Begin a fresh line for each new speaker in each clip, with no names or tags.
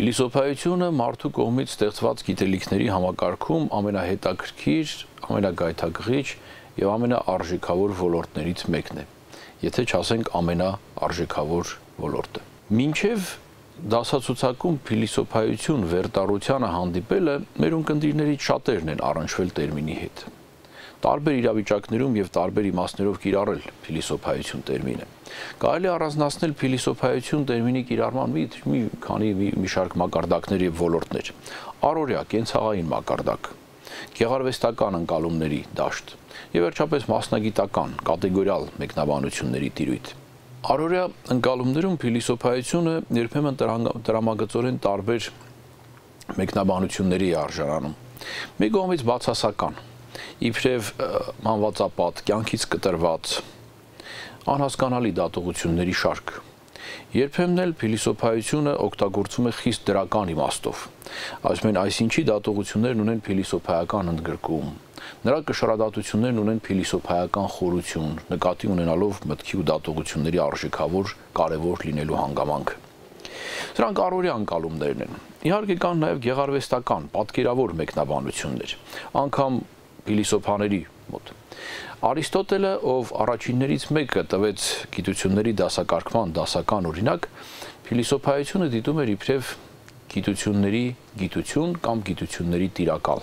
Փիլիսոփայությունը մարդու կողմից ստեղծված գիտելիքների համակարգում ամենահետաքրքիր, ամենագայթակղիչ եւ ամենաարժեքավոր ոլորտներից մեկն է, եթե չասենք ամենաարժեքավոր ոլորտը։ Մինչև դասացուցակում փիլիսոփայություն վերտառությանը հանդիպելը մեր ունկնդիրներից շատերն են առնչվել տերմինի հետ։ Տարբեր իրավիճակներում եւ տարբեր իմաստներով կիրառել փիլիսոփայություն տերմինը։ Կարելի առանձնացնել փիլիսոփայություն տերմինի կիրառման մի շարք մակարդակներ եւ ոլորտներ։ Առօրյա, կենցաղային մակարդակ, գեղարվեստական ընկալումների դաշտ եւ վերջապես մասնագիտական, կատեգորիալ մեկնաբանությունների տիրույթ։ Առօրյա ընկալումներում փիլիսոփայությունը երբեմն տրամագծորեն տարբեր մեկնաբանությունների է արժանանում։ Մի կողմից բացասական, իբրև մանվածապատ, կյանքից կտրված, անհասկանալի դատողությունների շարք։ Երբեմն էլ փիլիսոփայությունը օգտագործվում է խիստ դրական իմաստով։ Ասում են, այսինչի դատողություններն ունեն փիլիսոփայական ընդգրկում, նրա կշռադատություններն ունեն փիլիսոփայական խորություն, նկատի ունենալով մտքի ու դատողությունների արժեքավոր, կարևոր լինելու հանգամանքը։ Սրանք առօրյա ընկալումներն են։ Իհարկե կան նաև գեղարվեստական, պատկերավոր մեկնաբանություններ, անգամ փիլիսոփաների մոտ։ Արիստոտելը, ով առաջիններից մեկը տվեց գիտությունների դասակարգման դասական օրինակ, փիլիսոփայությունը դիտում էր իբրև գիտությունների գիտություն կամ գիտությունների տիրակալ։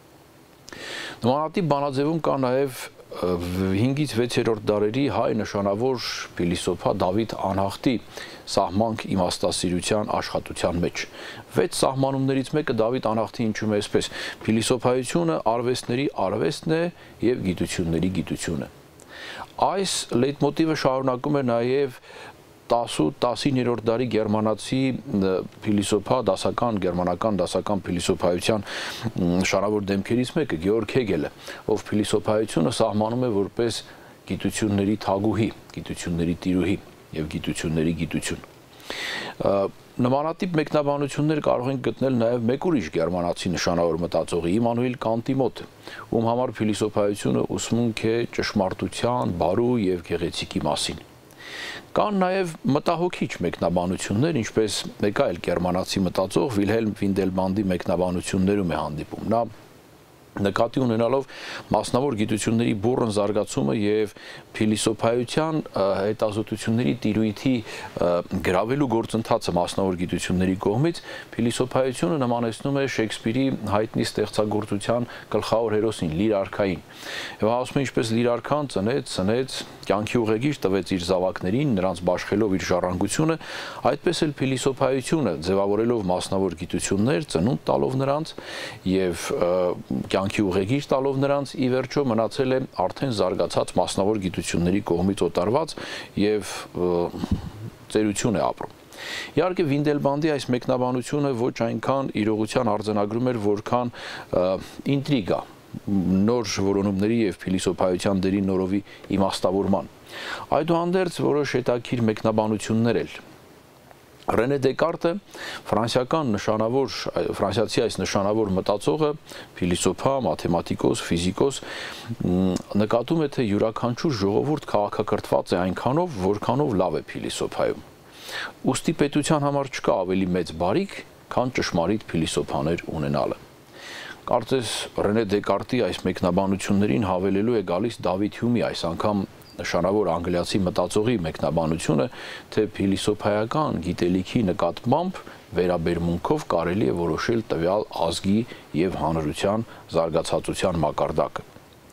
Նմանատիպ բանաձևում կա նաև 5-ից 6-րդ դարերի հայ նշանավոր փիլիսոփա Դավիթ Անհախտի սահմանք իմաստասիրության աշխատության մեջ։ 6 սահմանումներից մեկը Դավիթ Անհախտի հնչում է այսպես. փիլիսոփայությունը արվեստների արվեստն է եւ գիտությունների գիտությունը։ Այս լեյտմոտիվը շարունակում է նաև 10-19-րդ դարի գերմանացի փիլիսոփա, գերմանական դասական փիլիսոփայության նշանավոր դեմքերից մեկը Գեորգ Հեգելը, ով փիլիսոփայությունը սահմանում է որպես գիտությունների թագուհի, գիտությունների տիրուհի եւ գիտությունների գիտություն։ Նմանատիպ մեկնաբանություններ կարող ենք գտնել նաև մեկ ուրիշ գերմանացի նշանավոր մտածողի Իմմանուել Կանտի մոտ, ում համար փիլիսոփայությունը ուսմունք է ճշմարտության, բարու եւ գեղեցիկի մասին։ Կան նաև մտահոգիչ մեկնաբանություններ, ինչպես մեկ այլ գերմանացի մտածող Վիլհելմ Վինդելբանդի մեկնաբանություններում է հանդիպում։ Նա նկատի ունենալով մասնավոր գիտությունների բուռն զարգացումը եւ փիլիսոփայության հետազոտությունների տիրույթի գրավելու գործընթացը մասնավոր գիտությունների կողմից, փիլիսոփայությունը նմանեցնում է Շեքսպիրի հայտնի ստեղծագործության գլխավոր հերոսին Լիր արքային։ Եվ ասում է, ինչպես Լիր արքան ծնեց, կյանքի ուղեգիր տվեց իր զավակներին, նրանց բաշխելով իր ժառանգությունը, այդպես էլ փիլիսոփայությունը ձևավորելով մասնավոր գիտություններ, ծնունդ տալով նրանց եւ կյանքի ուղեգիր տալով նրանց, ի վերջո մնացել է արդեն զարգացած մասնավոր գիտությունների կողմից օտարված եւ ծերություն է ապրում։ Իհարկե Վինդելբանդի այս մեկնաբանությունը ոչ այնքան իրողության արձանագրում էր, որքան ինտրիգա, նոր որոնումների եւ փիլիսոփայության դերի նորովի իմաստավորման։ Այդուհանդերձ որոշ հետաքրքիր մեկնաբանություններ էլ Ռենե Դեկարտը ֆրանսիացի այս նշանավոր մտածողը, փիլիսոփա, մաթեմատիկոս, ֆիզիկոս, նկատում է, թե յուրաքանչյուր ժողովուրդ քաղաքակրթված է այնքանով, որքանով լավ է փիլիսոփայում։ Ուստի պետության համար չկա ավելի մեծ բարիք, քան ճշմարիտ փիլիսոփաներ ունենալը։ Կարծես Ռենե Դեկարտի այս մեկնաբանություններին հավելելու է գալիս Դավիթ Հյումի այս անգամ նշանավոր անգլիացի մտածողի մեկնաբանությունը, թե փիլիսոփայական գիտելիքի նկատմամբ վերաբերմունքով կարելի է որոշել տվյալ ազգի եւ հանրության զարգացածության մակարդակը։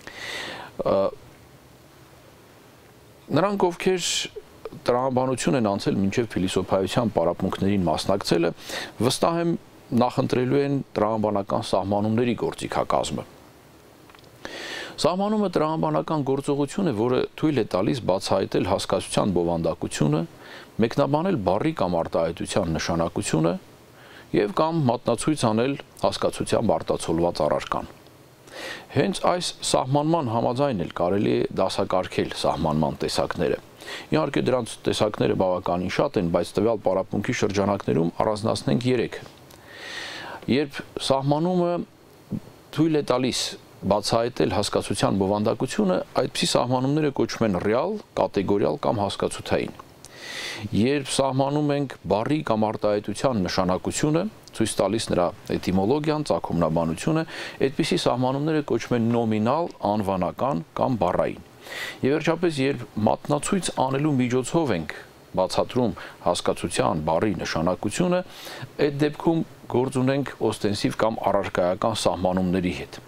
Նրանք, ովքեր տրամաբանություն են անցել մինչև փիլիսոփայության պարապմունքներին մասնակցելը, վստահ եմ նախընտրելու են տրամաբանական սահմանումների գործիքակազմը։ Սահմանումը տրամաբանական գործողություն է, որը թույլ է տալիս բացահայտել հասկացության բովանդակությունը, մեկնաբանել բառի կամ արտահայտության նշանակությունը եւ կամ մատնացույց անել հասկացությամբ արտացոլված առարկան։ Հենց այս սահմանման համաձայն էլ կարելի է դասակարգել սահմանման տեսակները։ Իհարկե դրանց տեսակները բավականին շատ են, բայց տվյալ պարապմունքի շրջանակներում առանձնացնենք 3-ը։ Երբ սահմանումը թույլ է տալիս բացահայտել հասկացության բովանդակությունը, այդպիսի սահմանումները կոչվում են ռեալ, կատեգորիալ կամ հասկացութային։ Երբ սահմանում ենք բառի կամ արտահայտության նշանակությունը, ցույց տալիս նրա էտիմոլոգիան, ծագումնաբանությունը, այդպիսի սահմանումները կոչվում են նոմինալ, անվանական կամ բառային։ Եվ վերջապես, երբ մատնացույց անելու միջոցով ենք բացատրում հասկացության բառի նշանակությունը, այդ դեպքում գործ ունենք օստենսիվ կամ առարկայական սահմանումների հետ։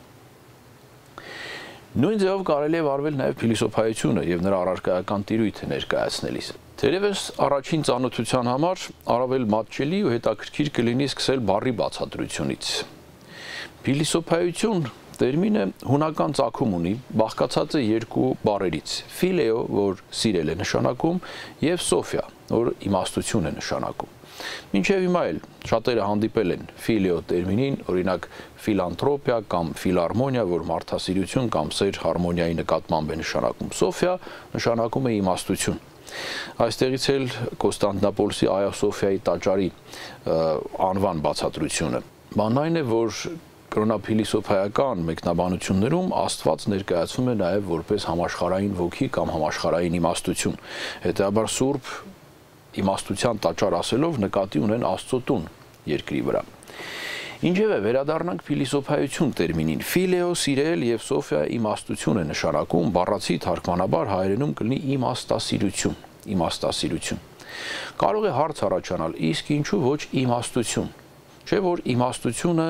Նույն ձևով կարելի է վարվել նաև փիլիսոփայությունը եւ նրա առարկայական տիրույթը ներկայացնելիս։ Թերևս առաջին ծանոթության համար առավել մատչելի ու հետաքրքիր կլինի սկսել բառի բացատրությունից։ Փիլիսոփայություն տերմինը հունական ծագում ունի, բաղկացած է երկու բառերից՝ ֆիլեո, որ սիրել է նշանակում, եւ սոֆիա, որ իմաստություն է նշանակում։ Մինչև հիմա էլ շատերը հանդիպել են ֆիլեո տերմինին, օրինակ ֆիլանթրոպիա կամ ֆիլարմոնիա, որ մարդասիրություն կամ սեր հարմոնիայի նկատմամբ է նշանակում։ Սոֆիա նշանակում է իմաստություն։ Այստեղից էլ Կոստանդնապոլսի Այա Սոֆիայի տաճարի անվան բացատրությունը։ Բանն այն է, որ կրոնափիլիսոփայական մեկնաբանություններում Աստված ներկայացվում է նաև որպես համաշխարհային ոգի կամ համաշխարհային իմաստություն։ Հետևաբար սուրբ իմաստության տաճար ասելով նկատի ունեն Աստծո տուն երկրի վրա։ Ինչևէ, վերադառնանք փիլիսոփայություն տերմինին։ Ֆիլեո սիրել եւ սոֆիա իմաստություն է նշանակում, բառացի թարգմանաբար հայերենում կլինի իմաստասիրություն, իմաստասիրություն։ Կարող է հարց առաջանալ, իսկ ինչու ոչ իմաստություն։ Չէ՞ որ իմաստությունը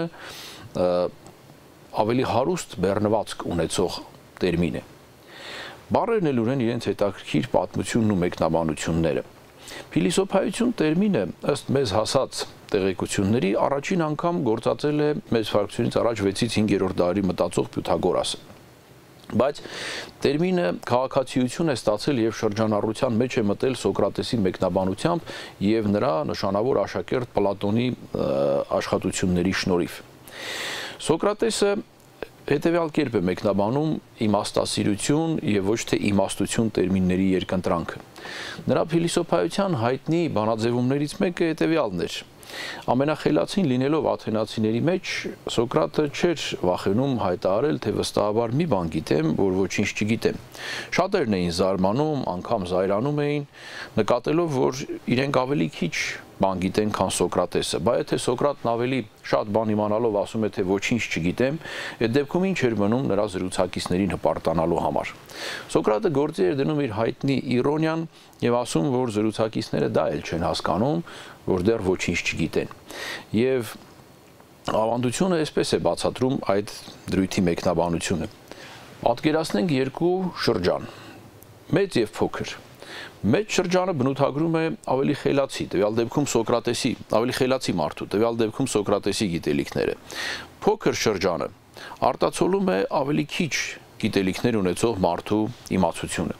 ավելի հարուստ բեռնվածք ունեցող տերմին է։ Բառերն էլ ունեն իրենց հետաքրքիր պատմությունն ու մեկնաբանությունները։ Փիլիսոփայություն տերմինը ըստ մեզ հասած տեղեկությունների առաջին անգամ գործածել է մեծ վարքությունից առաջ 6-ից 5-րդ դարի մտածող Պյութագորասը։ Բայց տերմինը քաղաքացիություն է ստացել եւ շրջանառության մեջ է մտել Սոկրատեսի մեկնաբանությամբ եւ նրա նշանավոր աշակերտ Պլատոնի աշխատությունների շնորհիվ։ Սոկրատեսը հետևյալ կերպ է մեկնաբանում իմաստասիրություն եւ ոչ թե իմաստություն տերմինների երկընտրանքը։ Նրա փիլիսոփայության հայտնի բանաձևումներից մեկը հետևյալն էր։ Ամենախելացին լինելով աթենացիների մեջ Սոկրատը չէր վախենում հայտարարել, թե վստահաբար մի բան գիտեմ, որ ոչինչ չգիտեմ։ Շատերն էին զարմանում, անգամ զայրանում էին, նկատելով, որ իրենք ավելի քիչ բան գիտեն, քան Սոկրատեսը։ Բայց եթե Սոկրատն ավելի շատ բան իմանալով ասում է, թե ոչինչ չգիտեմ, այդ դեպքում ինչ էր մնում նրա զրուցակիցներին հպարտանալու համար։ Սոկրատը գործի էր դնում իր հայտնի իրոնիան եւ ասում, որ զրուցակիցները դա էլ չեն հասկանում, որ դեռ ոչինչ չգիտեն։ Եվ ավանդությունը այսպես է բացատրում այդ դրույթի մեկնաբանությունը։ Պատկերացնենք երկու շրջան՝ մեծ եւ փոքր։ Մեծ շրջանը բնութագրում է ավելի խելացի, տվյալ դեպքում Սոկրատեսի, ավելի խելացի մարդու, տվյալ դեպքում Սոկրատեսի գիտելիքները։ Փոքր շրջանը արտացոլում է ավելի քիչ գիտելիքներ ունեցող մարդու իմացությունը։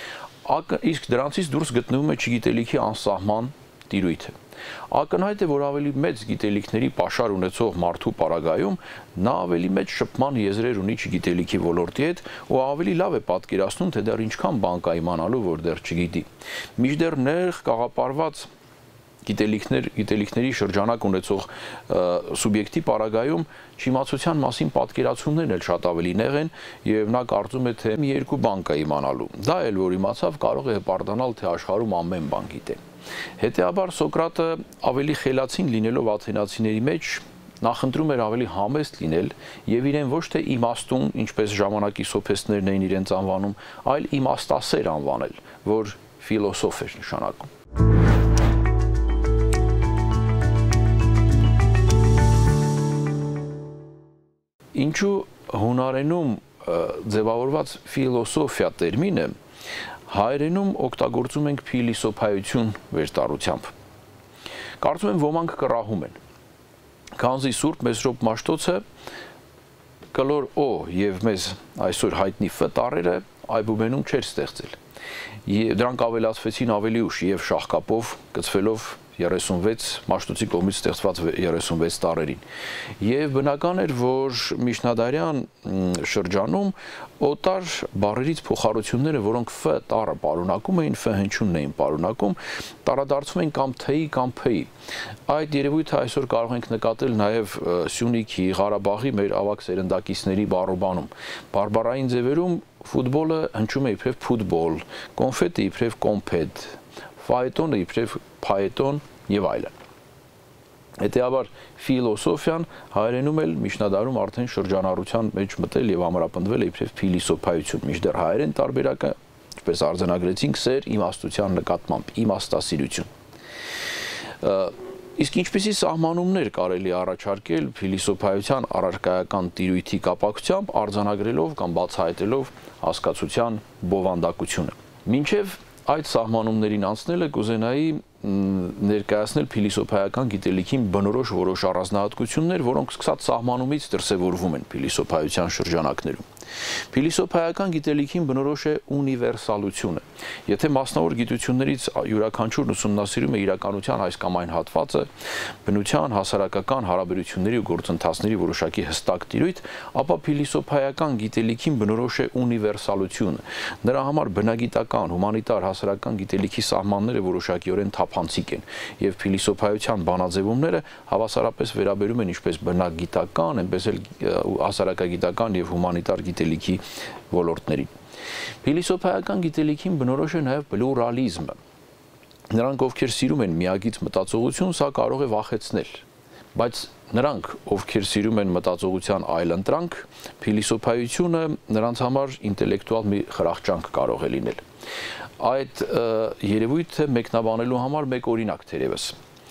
Իսկ դրանցից դուրս գտնվում է չգիտելիքի անսահման տիրույթը։ Ակնհայտ է, որ ավելի մեծ գիտելիքների պաշար ունեցող մարդու պարագայում նա ավելի մեծ շփման եզրեր ունի չգիտելիքի ոլորտի հետ ու ավելի լավ է պատկերացնում, թե դեռ ինչքան բան կա իմանալու, որ դեռ չգիտի։ Մինչդեռ նեղ կաղապարված գիտելիքների շրջանակ ունեցող սուբյեկտի պարագայում չիմացության մասին պատկերացումներն էլ շատ ավելի նեղ են եւ նա կարծում է, թե երկու բան կա իմանալու։ Դա էլ որ իմացավ կարող է հպարտանալ, թե աշխարհում ամեն բան գիտե։ Հետեւաբար Սոկրատը ավելի խելացին լինելով աթենացիների մեջ նախընտրում էր ավելի համեստ լինել եւ իրեն ոչ թե իմաստուն, ինչպես ժամանակի սոփեստներն էին իրենց անվանում, այլ իմաստասեր անվանել, որ ֆիլոսոֆ էր նշանակում։ Ինչու հունարենում ձևավորված ֆիլոսոֆիա տերմինը հայերենում օգտագործում ենք փիլիսոփայություն վերտառությամբ։ Կարծում եմ ոմանք կռահում են։ Քանզի Սուրբ Մեսրոպ Մաշտոցը կլոր օ եւ մեզ այսօր հայտնի ֆ տառերը այբուբենում չէր ստեղծել։ Դրանք ավելացվեցին ավելի ուշ եւ շահկապով կծվելով 36 Մաշտոցի կողմից ստեղծված 36 տարերին։ Եվ բնական էր, որ միջնադարյան շրջանում օտար բառերից փոխառությունները, որոնք ֆ տառը պարունակում էին, ֆ հնչյունն էին պարունակում, տարադարձում էին կամ թ-ի կամ փ-ի։ Այդ երևույթը այսօր կարող ենք նկատել նաև Սյունիքի, Ղարաբաղի մեր ավագ սերնդակիցների բառոբանում։ Բարբառային ձևերում ֆուտբոլը հնչում է իբրև ֆուտբոլ, կոնֆետը իբրև կոմփետ, ֆայետոնը իբրև փայետոն եւ այլն։ Հետեւաբար ֆիլոսոֆիան հայերենում էլ միջնադարում արդեն շրջանառության մեջ մտել եւ ամրապնդվել է իբրև փիլիսոփայություն, մինչդեռ հայերեն տարբերակը, ինչպես արձանագրեցինք, սեր իմաստության նկատմամբ, իմաստասիրություն։ Իսկ ինչպիսի սահմանումներ կարելի առաջարկել փիլիսոփայության առարկայական տիրույթի կապակցությամբ արձանագրելով կամ բացահայտելով հասկացության բովանդակությունը։ Մինչև այդ սահմանումներին անցնելը կուզենայի ներկայացնել փիլիսոփայական գիտելիքին բնորոշ որոշ առանձնահատկություններ, որոնք սկսած սահմանումից դրսևորվում են փիլիսոփայության շրջանակներում։ Փիլիսոփայական գիտելիքին բնորոշ է ունիվերսալությունը։ Եթե մասնավոր գիտություններից յուրաքանչյուրն ուսումնասիրում է իրականության այս կամ այն հատվածը, բնության, հասարակական հարաբերությունների ու գործընթացների որոշակի հստակ տիրույթ, ապա փիլիսոփայական գիտելիքին բնորոշ է ունիվերսալությունը։ Նրա համար բնագիտական, հումանիտար, հասարակական գիտելիքի սահմանները որոշակիորեն թափանցիկ են, եւ փիլիսոփայության բանաձևումները հավասարապես վերաբերում են ինչպես բնագիտական, այնպես էլ հասարակագիտական եւ հումանիտար գիտելիքի ոլորտներին։ Փիլիսոփայական գիտելիքին բնորոշ է նաև պլուրալիզմը։ Նրանք, ովքեր սիրում են միագիծ մտածողություն, սա կարող է վախեցնել, բայց նրանք, ովքեր սիրում են մտածողության այլընտրանք, փիլիսոփայությունը նրանց համար ինտելեկտուալ մի խրախճանք կարող է լինել։ Այդ երևույթը մեկնաբանելու համար մեկ օրինակ թերևս։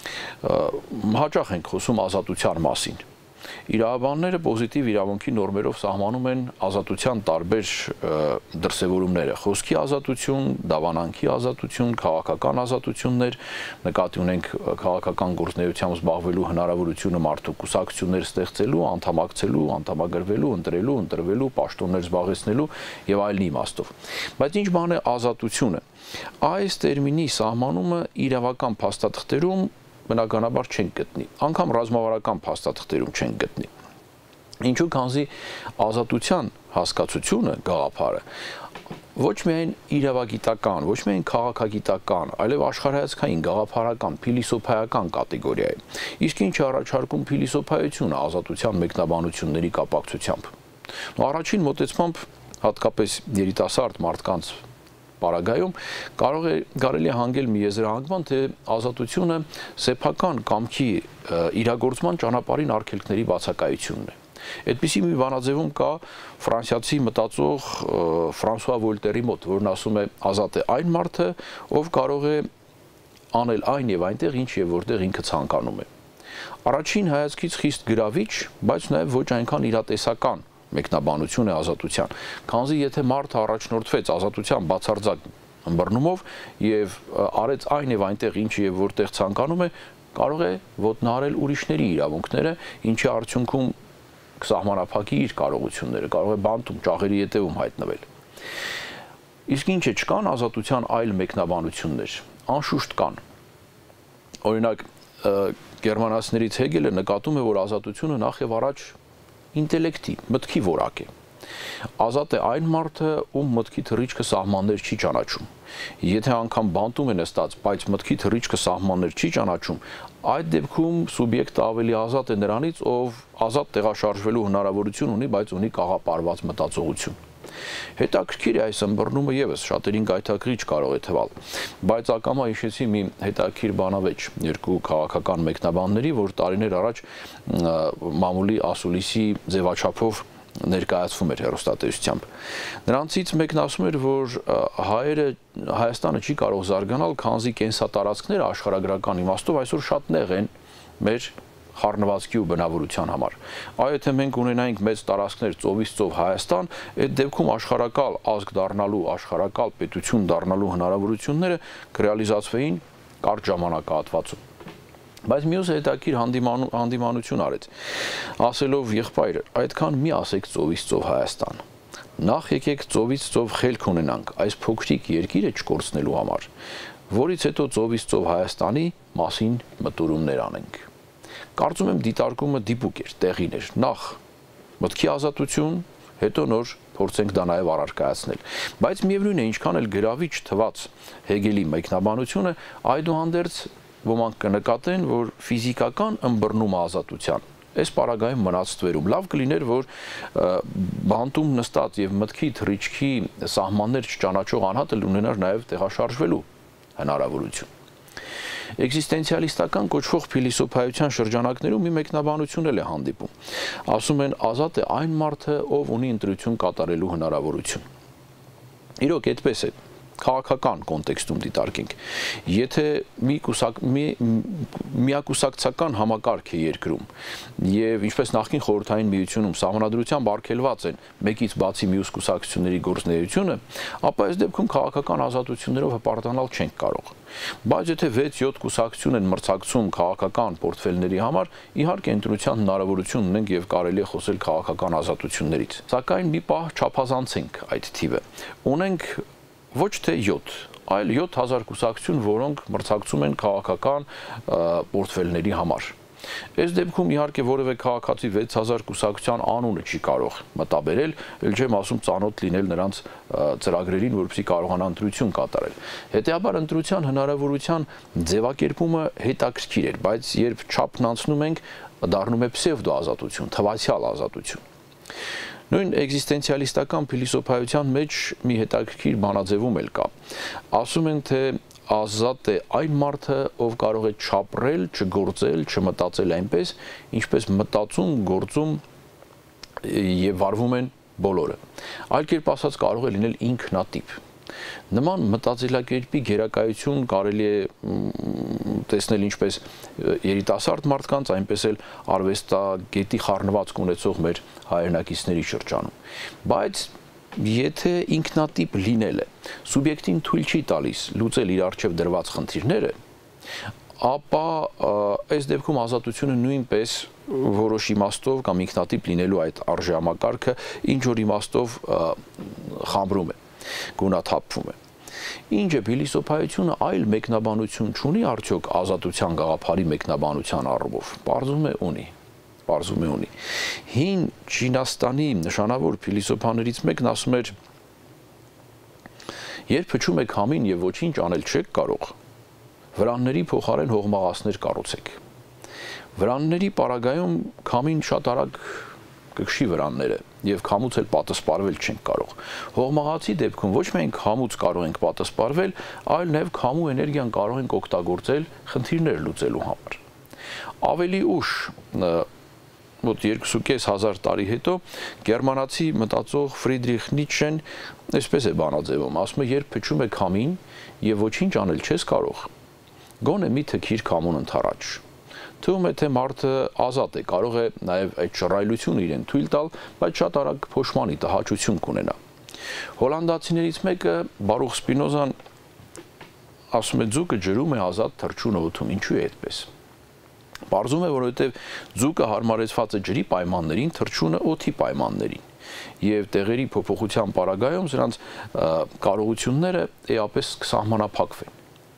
Հաճախ ենք խոսում ազատության մասին։ Իրավաբանները պոզիտիվ իրավունքի նորմերով սահմանում են ազատության տարբեր դրսևորումները՝ խոսքի ազատություն, դավանանքի ազատություն, քաղաքական ազատություններ, նկատի ունենք քաղաքական գործունեությամբ զբաղվելու հնարավորությունը մարդու կուսակցություններ ստեղծելու, անդամակցելու, անդամագրվելու, ընտրելու, ընտրվելու, պաշտոններ զբաղեցնելու եւ այլն իմաստով։ Բայց ինչ բան է ազատությունը։ Այս տերմինի սահմանումը իրավական փաստաթղթերում բնականաբար չենք գտնի, անգամ ռազմավարական փաստաթղթերում չենք գտնի։ Ինչու՞, քանզի ազատության հասկացությունը, գաղափարը ոչ միայն իրավագիտական, ոչ միայն քաղաքագիտական, այլև աշխարհայացքային, գաղափարական, փիլիսոփայական կատեգորիա է։ Իսկ ինչ առաջարկում փիլիսոփայությունը ազատության մեկնաբանությունների կապակցությամբ։ Առաջին մոտեցմամբ հատկապես երիտասարդ մարդկանց պարագայում կարելի է հանգել մի եզրահանգման, թե ազատությունը սեփական կամքի իրագործման ճանապարհին արգելքների բացակայությունն է։ Այդպիսի մի բանաձևում կա ֆրանսիացի մտածող Ֆրանսուଆ Վոլտերի մոտ, որն ասում է ազատ է այն մարդը, ով կարող է անել այն եւ այնտեղ, ինչ եւ որտեղ ինքը ցանկանում է։ Առաջին հայացքից խիստ գրավիչ, բայց նաեւ ոչ այնքան իրատեսական մեկնաբանություն է ազատության, քանզի եթե մարդը առաջնորդվեց ազատության բացարձակ ըմբռնումով եւ արեց այն եւ այնտեղ ինչ եւ որտեղ ցանկանում է, կարող է ոտնահարել ուրիշների իրավունքները, ինչի արդյունքում կսահմանափակի իր կարողությունները, կարող է բանտում, ճաղերի ետևում հայտնվել։ Իսկ ինչ է, չկան ազատության այլ մեկնաբանություններ, անշուշտ կան։ Օրինակ, գերմանացիներից Հեգելը նկատում է, որ ազատությունը նախ եւ առաջ ինտելեկտի, մտքի որակ է։ Ազատ է այն մարդը, ում մտքի թռիչքը սահմաններ չի ճանաչում։ Եթե անգամ բանտում է նստած, բայց մտքի թռիչքը սահմաններ չի ճանաչում, այդ դեպքում սուբյեկտը ավելի ազատ է նրանից, ով ազատ տեղաշարժվելու հնարավորություն ունի, բայց ունի կաղապարված մտածողություն։ Հետաքրքիր է այս ըմբռնումը եւս շատերին գայթակղիչ կարող է թվալ, բայց ակամա հիշեցի մի հետաքրքիր բանավեճ երկու քաղաքական մեկնաբանների, որ տարիներ առաջ մամուլի ասուլիսի ձևաչափով ներկայացվում էր հեռուստատեսությամբ։ Նրանցից մեկն ասում էր, որ Հայաստանը չի կարող զարգանալ, քանզի կենսատարածքները աշխարհագրական իմաստով այսօր շատ նեղ են մեր խառնվածքի ու բնավորության համար։ Այո, եթե մենք ունենայինք մեծ տարածքներ ծովից ծով Հայաստան, այդ դեպքում աշխարհակալ ազգ դառնալու, աշխարհակալ պետություն դառնալու հնարավորությունները կռեալիզացվեին կարճ ժամանակահատվածում։ Բայց մյուսը հետաքրքիր հանդիմանություն արեց, ասելով եղբայր, այդքան մի ասեք ծովից ծով Հայաստան։ Նախ եկեք ծովից ծով խելք ունենանք այս փոքրիկ երկիրը չկորցնելու համար, որից հետո ծովից ծով Հայաստանի մասին մտորումներ անենք։ Կարծում եմ դիտարկումը դիպուկ էր, տեղին էր, նախ մտքի ազատություն, հետո նոր փորձենք դա նաև առարկայացնել։ Բայց միևնույն է, ինչքան էլ գրավիչ թված Հեգելի մեկնաբանությունը, այդուհանդերձ ոմանք կնկատեն, որ ֆիզիկական ըմբռնումը ազատության այս պարագայում մնաց ստվերում։ Լավ կլիներ, որ բանտում նստած եւ մտքի թռիչքի սահմաններ չճանաչող անհատը ունենար նաև տեղաշարժվելու հնարավորություն։ Էգզիստենցիալիստական կոչվող փիլիսոփայության շրջանակներում մի մեկնաբանություն էլ է հանդիպում։ Ասում են ազատ է այն մարդը, ով ունի ընտրություն կատարելու հնարավորություն։ Իրոք այդպես է, քաղաքական կոնտեքստում դիտարկենք։ Եթե միակուսակցական համակարգ է երկրում եւ ինչպես նախկին խորհրդային միությունում սահմանադրությամբ արգելված են մեկից բացի մյուս կուսակցությունների գործունեությունը, ապա այս դեպքում քաղաքական ազատություններով հպարտանալ չենք կարող։ Բայց եթե 6-7 կուսակցություն են մրցակցում քաղաքական պորտֆելների համար, իհարկե ընտրության հնարավորություն ունենք եւ կարելի է խոսել քաղաքական ազատություններից։ Սակայն մի պահ չափազանցենք այդ թիվը։ Ունենք ոչ թե 7, այլ 7000 կուսակցություն, որոնք մրցակցում են քաղաքական պորտֆելների համար։ Այս դեպքում իհարկե որևէ քաղաքացի 6000 կուսակցության անունը չի կարող մտաբերել, ել չեմ ասում ծանոթ լինել նրանց ծրագրերին, որպեսզի կարողանա ընտրություն կատարել։ Հետեւաբար ընտրության հնարավորության ձևակերպումը հետաքրքիր էր, բայց երբ չափն անցնում ենք, դառնում է պսևդո ազատություն, թվացial ազատություն։ Նույն էգզիստենցիալիստական փիլիսոփայության մեջ մի հետաքրքիր բանաձևում էլ կա։ Ասում են, թե ազատ է այն մարդը, ով կարող է չապրել, չգործել, չմտածել այնպես, ինչպես մտածում, գործում եւ վարվում են բոլորը։ Այլ կերպ ասած կարող է լինել ինքնատիպ։ Նման մտածելակերպի գերակայություն կարելի է տեսնել ինչպես երիտասարդ մարդկանց, այնպես էլ արվեստագետի խառնվածք ունեցող մեր հայրենակիցների շրջանում։ Բայց եթե ինքնատիպ լինելը սուբյեկտին թույլ չի տալիս լուծել իր առջև դրված խնդիրները, ապա այս դեպքում ազատությունը նույնպես որոշ իմաստով կամ ինքնատիպ լինելու այդ արժեհամակարգը ինչ որ իմաստով խամրում է, գունաթափվում է։ Ինչ է փիլիսոփայությունը այլ մեկնաբանություն չունի արդյոք ազատության գաղափարի մեկնաբանության առումով։ Պարզում է ունի։ Հին Չինաստանի նշանավոր փիլիսոփաներից մեկն ասում էր. երբ փչում եք համին եւ ոչինչ անել չեք կարող, վրանների փոխարեն հողմաղացներ կառուցեք։ Վրանների պարագայում քամին շատ արագ կքշի վրանները եւ քամուց էլ պատասպարվել չենք կարող։ Հողմաղացի դեպքում ոչ միայն քամուց կարող ենք պատասպարվել, այլ նաեւ քամու էներգիան կարող ենք օգտագործել խնդիրներ լուծելու համար։ Ավելի ուշ, մոտ 2.500 տարի հետո գերմանացի մտածող Ֆրիդրիխ Նիցշեն այսպես է բանաձևում, ասում է, երբ փչում է քամին եւ ոչինչ անել չես կարող, գոնե մի թքիր քամուն ընթառաջ։ Թվում է, թե մարդը ազատ է, կարող է նաև այդ շռայլությունը իրեն թույլ տալ, բայց շատ արագ փոշմանի տհաճություն կունենա։ Հոլանդացիներից մեկը Բարուխ Սպինոզան ասում է, ձուկը ջրում է, ազատ թռչուն օդում, ինչու է այդպես։ Պարզում է, որովհետև ձուկը հարմարեցված է ջրի պայմաններին, թռչունը օդի պայմաններին։ Եվ տեղերի փոփոխության պարագայում սրանց կարողությունները էապես կսահմանափակվեն։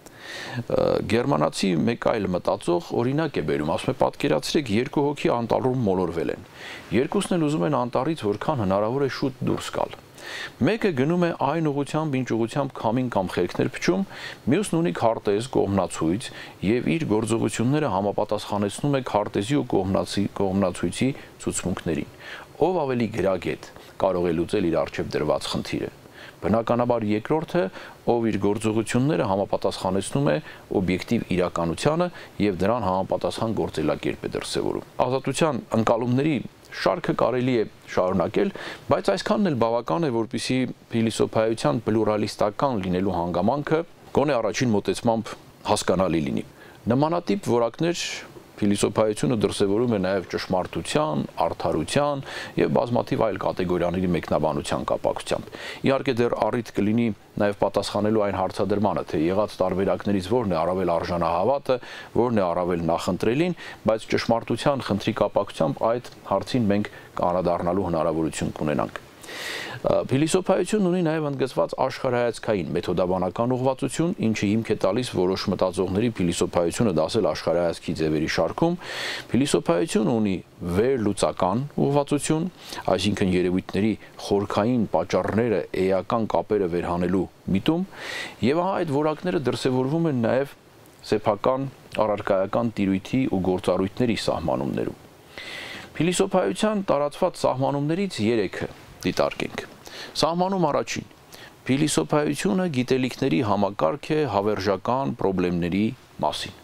Գերմանացի մեկ այլ մտածող օրինակ է բերում, ասում է, պատկերացրեք երկու հոգի անտառում մոլորվել են։ Երկուսն էլ ուզում են անտառից որքան հնարավոր է շուտ դուրս գալ։ Մեկը գնում է այն ուղղությամբ, ինչ ուղղությամբ քամին կամ խելքներ փչում, մյուսն ունի քարտեզ, կողմնացույց եւ իր գործողությունները համապատասխանեցնում է քարտեզի ու կողմնացույցի ցուցմունքներին։ Ով ավելի գրագետ կարող է լուծել իր առջև դրված խնդիրը։ Բնականաբար երկրորդը, ով իր գործողությունները համապատասխանեցնում է օբյեկտիվ իրականությանը եւ դրան համապատասխան գործելակերպ է դրսեւորում։ Ազատության ընկալումների շարքը կարելի է շարունակել, բայց այսքանն էլ բավական է, որպեսզի փիլիսոփայության պլուրալիստական լինելու հանգամանքը գոնե առաջին մոտեցմամբ հասկանալի լինի։ Նմանատիպ որակներ փիլիսոփայությունը դրսևորում է նաև ճշմարտության, արդարության եւ բազմաթիվ այլ կատեգորիաների մեկնաբանության կապակցությամբ։ Իհարկե դեռ առիթ կլինի նաև պատասխանելու այն հարցադրմանը, թե եղած տարբերակներից որն է առավել արժանահավատը, որն է առավել նախընտրելին, բայց ճշմարտության խնդրի կապակցությամբ այդ հարցին մենք անդրադառնալու հնարավորություն կունենանք։ Փիլիսոփայությունն ունի նաև ընդգծված աշխարհայացքային մեթոդաբանական ուղղվածություն, ինչը հիմք է տալիս որոշ մտածողների փիլիսոփայությունը դասել աշխարհայացքի ձևերի շարքում։ Փիլիսոփայությունը ունի վերլուծական ուղղվածություն, այսինքն երևույթների խորքային պատճառները, էական կապերը վերհանելու միտում, եւ այդ որակները դրսևորվում են նաև սեփական առարկայական տիրույթի ու գործառույթների սահմանումներում։ Փիլիսոփայության տարածված սահմանումներից 3-ը դիտարկենք։ Սահմանում առաջին. Փիլիսոփայությունը գիտելիքների համակարգ է հավերժական խնդիրների մասին։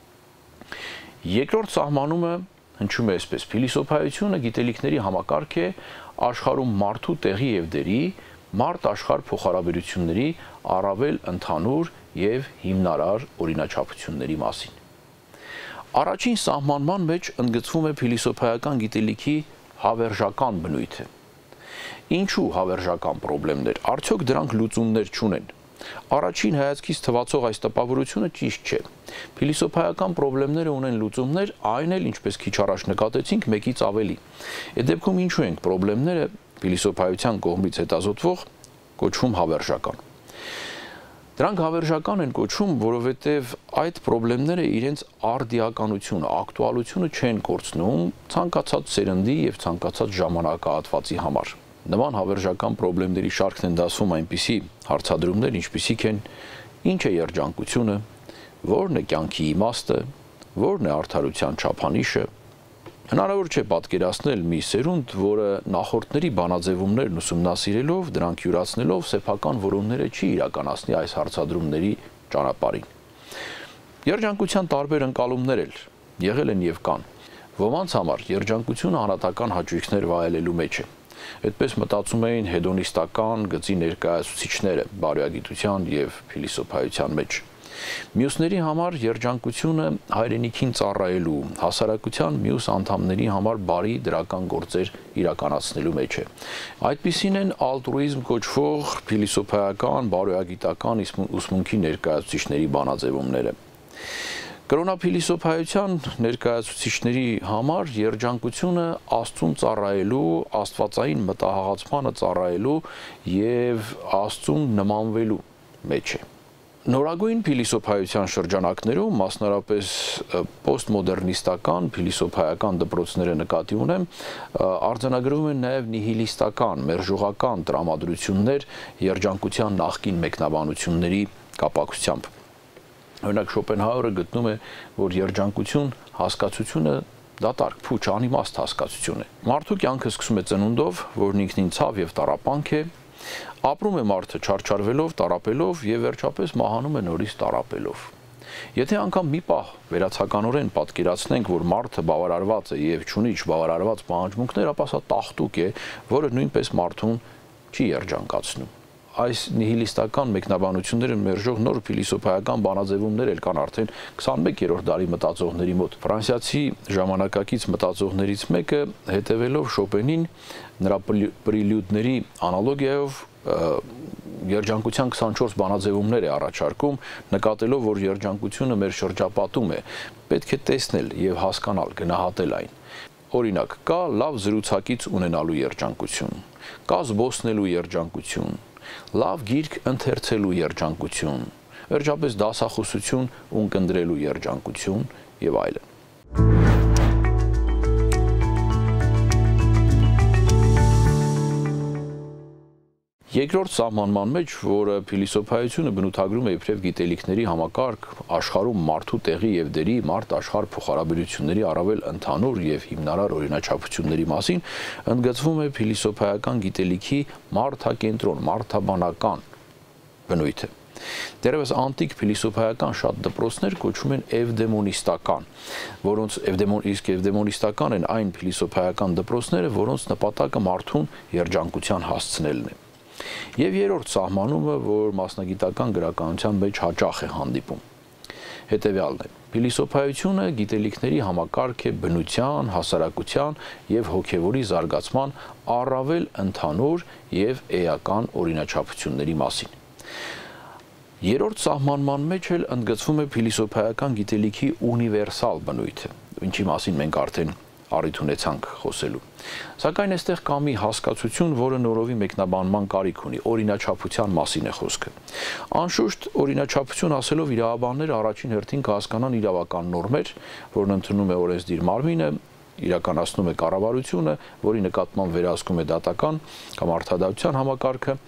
Երկրորդ սահմանումը հնչում է այսպես. Փիլիսոփայությունը գիտելիքների համակարգ է աշխարհում մարդու տեղի եւ դերի, մարդ-աշխարհ փոխհարաբերությունների առավել ընդհանուր եւ հիմնարար օրինաչափությունների մասին։ Առաջին սահմանման մեջ ընդգծվում է փիլիսոփայական գիտելիքի հավերժական բնույթը։ Ինչու հավերժական խնդիրներ, արդյոք դրանք լուծումներ չունեն։ Առաջին հայացքից թվացող այս տպավորությունը ճիշտ չէ։ Փիլիսոփայական խնդիրները ունեն լուծումներ, այն էլ, ինչպես քիչ առաջ նկատեցինք, մեկից ավելի։ Այդ դեպքում ինչու են խնդիրները փիլիսոփայության կողմից հետազոտվող կոչվում հավերժական։ Դրանք հավերժական են կոչվում, որովհետև այդ խնդիրները իրենց արդիականությունը, ակտուալությունը չեն կորցնում ցանկացած սերնդի եւ ցանկացած ժամանակահատվածի համար։ Նման հավերժական խնդիրների շարքն են դասվում այնպիսի հարցադրումներ, ինչպիսիք են ինչ է երջանկությունը, որն է կյանքի իմաստը, որն է արդարության չափանիշը։ Հնարավոր չէ պատկերացնել մի սերունդ, որը նախորդների բանաձևումներն ուսումնասիրելով, դրանք յուրացնելով սեփական որոնները չի իրականացնի այս հարցադրումների ճանապարհին։ Երջանկության տարբեր ընկալումներ էլ եղել են եւ կան։ Ոմանց համար երջանկությունը անհատական հաճույքներ վայելելու մեջ է։ Այդպես մտածում էին հեդոնիստական գծի ներկայացուցիչները բարոյագիտության եւ փիլիսոփայության մեջ։ Մյուսների համար երջանկությունը հայրենիքին ծառայելու, հասարակության մյուս անդամների համար բարի դրական գործեր իրականացնելու մեջ է։ Այդպիսին են ալտրուիզմ կոչվող փիլիսոփայական, բարոյագիտական ուսմունքի ներկայացուցիչների բանաձևումները։ Կրոնափիլիսոփայության ներկայացուցիչների համար երջանկությունը Աստծուն ծառայելու, աստվածային մտահղացմանը ծառայելու եւ Աստծուն նմանվելու մեջ է։ Նորագույն փիլիսոփայության շրջանակներում, մասնարապես պոստմոդեռնիստական փիլիսոփայական դպրոցները նկատի ունեմ, արձանագրվում են նաեւ նիհիլիստական, մերժողական տրամադրություններ երջանկության նախկին մեկնաբանությունների կապակցությամբ։ Օրինակ Շոպենհաուերը գտնում է, որ երջանկություն հասկացությունը դատարկ, փուչ, անիմաստ հասկացություն է։ Մարդու կյանքը սկսում է ծնունդով, որն ինքնին ցավ եւ տառապանք է, ապրում է մարդը չարչարվելով, տառապելով եւ վերջապես մահանում է նորից տառապելով։ Եթե անգամ մի պահ վերացականորեն պատկերացնենք, որ մարդը բավարարված է եւ չունի չբավարարված պահանջմունքներ, ապա սա տաղտուկ է, որը նույնպես մարդուն չի երջանկացնում։ Այս նիհիլիստական մեկնաբանությունները մերժող նոր փիլիսոփայական բանաձևումներ էլ կան արդեն 21-րդ դարի մտածողների մոտ։ Ֆրանսիացի ժամանակակից մտածողներից մեկը, հետևելով Շոպենին, նրա պրիլյուդների անալոգիայով երջանկության 24 բանաձևումներ է առաջարկում, նկատելով, որ երջանկությունը մեր շրջապատում է, պետք է տեսնել եւ հասկանալ, գնահատել այն։ Օրինակ, կա լավ զրուցակից ունենալու երջանկություն, կա զբոսնելու երջանկություն, լավ գիրք ընթերցելու երջանկություն, վերջապես դասախոսություն ունկնդրելու երջանկություն եւ այլն։ Երկրորդ սահմանման մեջ, որը փիլիսոփայությունը բնութագրում է իբրև գիտելիքների համակարգ, աշխարհում մարդու տեղի եւ դերի, մարդ-աշխարհ փոխհարաբերությունների առավել ընդհանուր եւ հիմնարար օրինաչափությունների մասին, ընդգծվում է փիլիսոփայական գիտելիքի մարդակենտրոն, մարդաբանական բնույթը։ Դեռևս անտիկ փիլիսոփայական շատ դպրոցներ կոչվում են էվդեմոնիստական, որոնց էվդեմոնիստական են այն փիլիսոփայական դպրոցները, որոնց նպատակը մարդուն երջանկության հասցնելն է։ Եվ երրորդ սահմանումը, որ մասնագիտական գրականության մեջ հաճախ է հանդիպում, հետևյալն է. փիլիսոփայությունը գիտելիքների համակարգ է բնության, հասարակության եւ հոգեվորի զարգացման առավել ընդհանուր եւ էական օրինաչափությունների մասին։ Երրորդ սահմանման մեջ էլ ընդգծվում է փիլիսոփայական գիտելիքի ունիվերսալ բնույթը, ինչի մասին մենք արդեն առիթ ունեցանք խոսելու։ Սակայն այստեղ կա մի հասկացություն, որը նորովի մեկնաբանման կարիք ունի, օրինաչափության մասին է խոսքը։ Անշուշտ օրինաչափություն ասելով իրավաբանները առաջին հերթին կհասկանան իրավական նորմեր, որն ընդունում է օրենսդիր մարմինը, իրականացնում է կառավարությունը, որի նկատմամբ վերահսկում է դատական կամ արդարադատության համակարգը,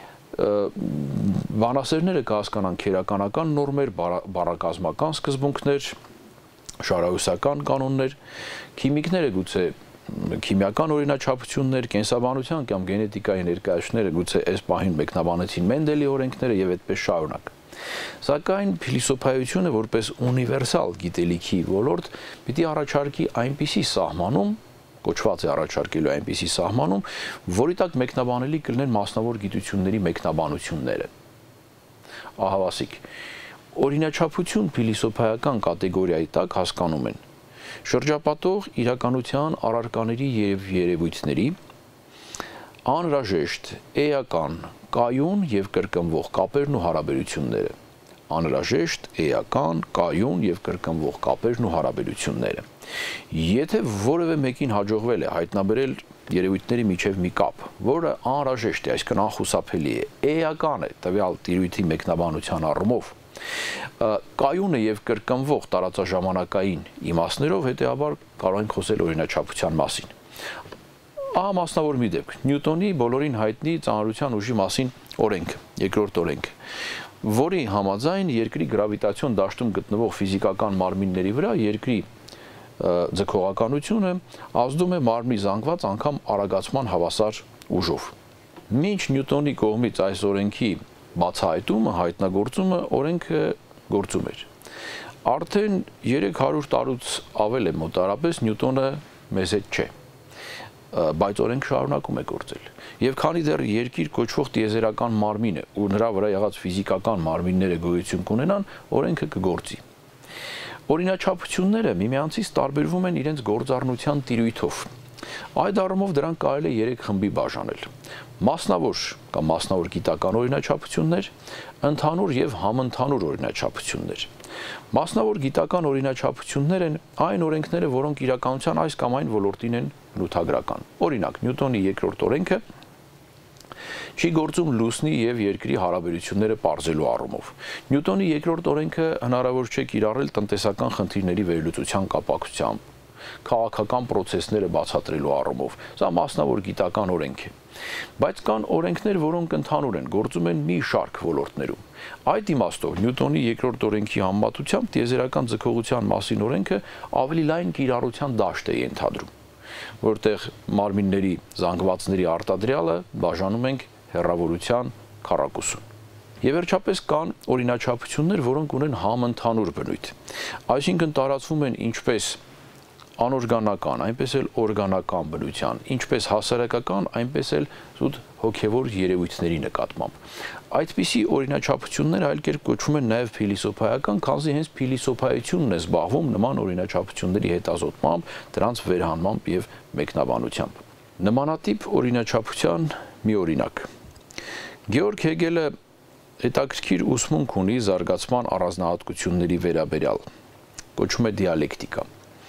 բանասերները կհասկանան քերականական նորմեր, բառակազմական սկզբունքներ, շարահյուսական կանոններ, քիմիկները գուցե քիմիական օրինաչափություններ, կենսաբանության կամ գենետիկայի ներկայացուցիչները գուցե այս պահին մեկնաբանեցին Մենդելի օրենքները եւ այդպես շարունակ։ Սակայն փիլիսոփայությունը որպես ունիվերսալ գիտելիքի ոլորտ պիտի առաջարկի այնպիսի սահմանում, կոչված է առաջարկելու այնպիսի սահմանում, որի տակ մեկնաբանելի կլինեն մասնավոր գիտությունների մեկնաբանությունները։ Ահավասիկ, օրինաչափություն փիլիսոփայական կատեգորիայի տակ հասկանում են շրջապատող իրականության առարկաների եւ երևույթների անհրաժեշտ էական, կայուն եւ կրկնվող կապերն ու հարաբերությունները, անհրաժեշտ էական, կայուն եւ կրկնվող կապերն ու հարաբերությունները։ Եթե որևէ մեկին հաջողվել է հայտնաբերել երևույթների միջև մի կապ, որը անհրաժեշտ է, այսինքն անխուսափելի է, էական է տվյալ տիրույթի մեկնաբանության առումով, կայուն է եւ կրկնվող տարածաժամանակային իմաստներով, հետեւաբար կարող ենք խոսել օրինաչափության մասին։ Ահա մասնավոր մի դեպք՝ Նյուտոնի բոլորին հայտնի ծանրության ուժի մասին օրենք, երկրորդ օրենք, որի համաձայն երկրի գրավիտացիոն դաշտում գտնվող ֆիզիկական մարմինների վրա երկրի ձգողականությունը ազդում է մարմնի զանգված անգամ արագացման հավասար ուժով։ Մինչ Նյուտոնի կողմից այս օրենքի բացահայտումը, հայտնագործումը օրենքը գործում էր։ Արդեն 300 տարուց ավել է մոտարապես Նյուտոնը մեզ հետ չէ, բայց օրենք շարունակում է գործել։ Եվ քանի դեռ երկիր կոչվող տիեզերական մարմին է ու նրա վրա եղած ֆիզիկական մարմինները գոյություն կունենան, օրենքը կգործի։ Օրինաչափությունները միմյանցից տարբերվում են իրենց գործառնության տիրույթով։ Այդ առումով դրանք կարելի է 3 խմբի բաժանել։ Մասնավոր կամ մասնավոր գիտական օրինաչափություններ, ընդհանուր եւ համընդհանուր օրինաչափություններ։ Մասնավոր գիտական օրինաչափություններ են այն օրենքները, որոնք իրականության այս կամ այն ոլորտին են բնութագրական։ Օրինակ, Նյուտոնի երկրորդ օրենքը չի գործում լուսնի եւ երկրի հարաբերությունները պարզելու առումով։ Նյուտոնի երկրորդ օրենքը հնարավոր չէ կիրառել տնտեսական խնդիրների վերլուծության կապակցությամբ, քաղաքական process-ները բացատրելու առումով։ Սա մասնավոր գիտական օրենք է։ Բայց կան օրենքներ, որոնք ընդհանուր են, գործում են մի շարք ոլորտներում։ Այդ իմաստով Նյուտոնի երկրորդ օրենքի համեմատությամբ տիեզերական ձգողության մասին օրենքը ավելի լայն կիրառության դաշտ է ենթադրում, որտեղ մարմինների զանգվածների արտադրյալը բաժանում ենք հեռավորության քառակուսուն։ Եվ վերջապես կան օրինաչափություններ, որոնք ունեն համընդհանուր բնույթ, այսինքն տարածվում են ինչպես անօրգանական, այնպես էլ օրգանական բնության, ինչպես հասարակական, այնպես էլ զուտ հոգևոր երևույթների նկատմամբ։ Այդպիսի օրինաչափությունները այլ կերպ կոչվում են նաև փիլիսոփայական, քանզի հենց փիլիսոփայությունն է զբաղվում նման օրինաչափությունների հետազոտմամբ, դրանց վերհանմամբ եւ մեկնաբանությամբ։ Նմանատիպ օրինաչափության մի օրինակ։ Գեորգ Հեգելը հետաքրքիր ուսմունք ունի զարգացման առանձնահատկությունների վերաբերյալ, կոչվում է դիալեկտիկա։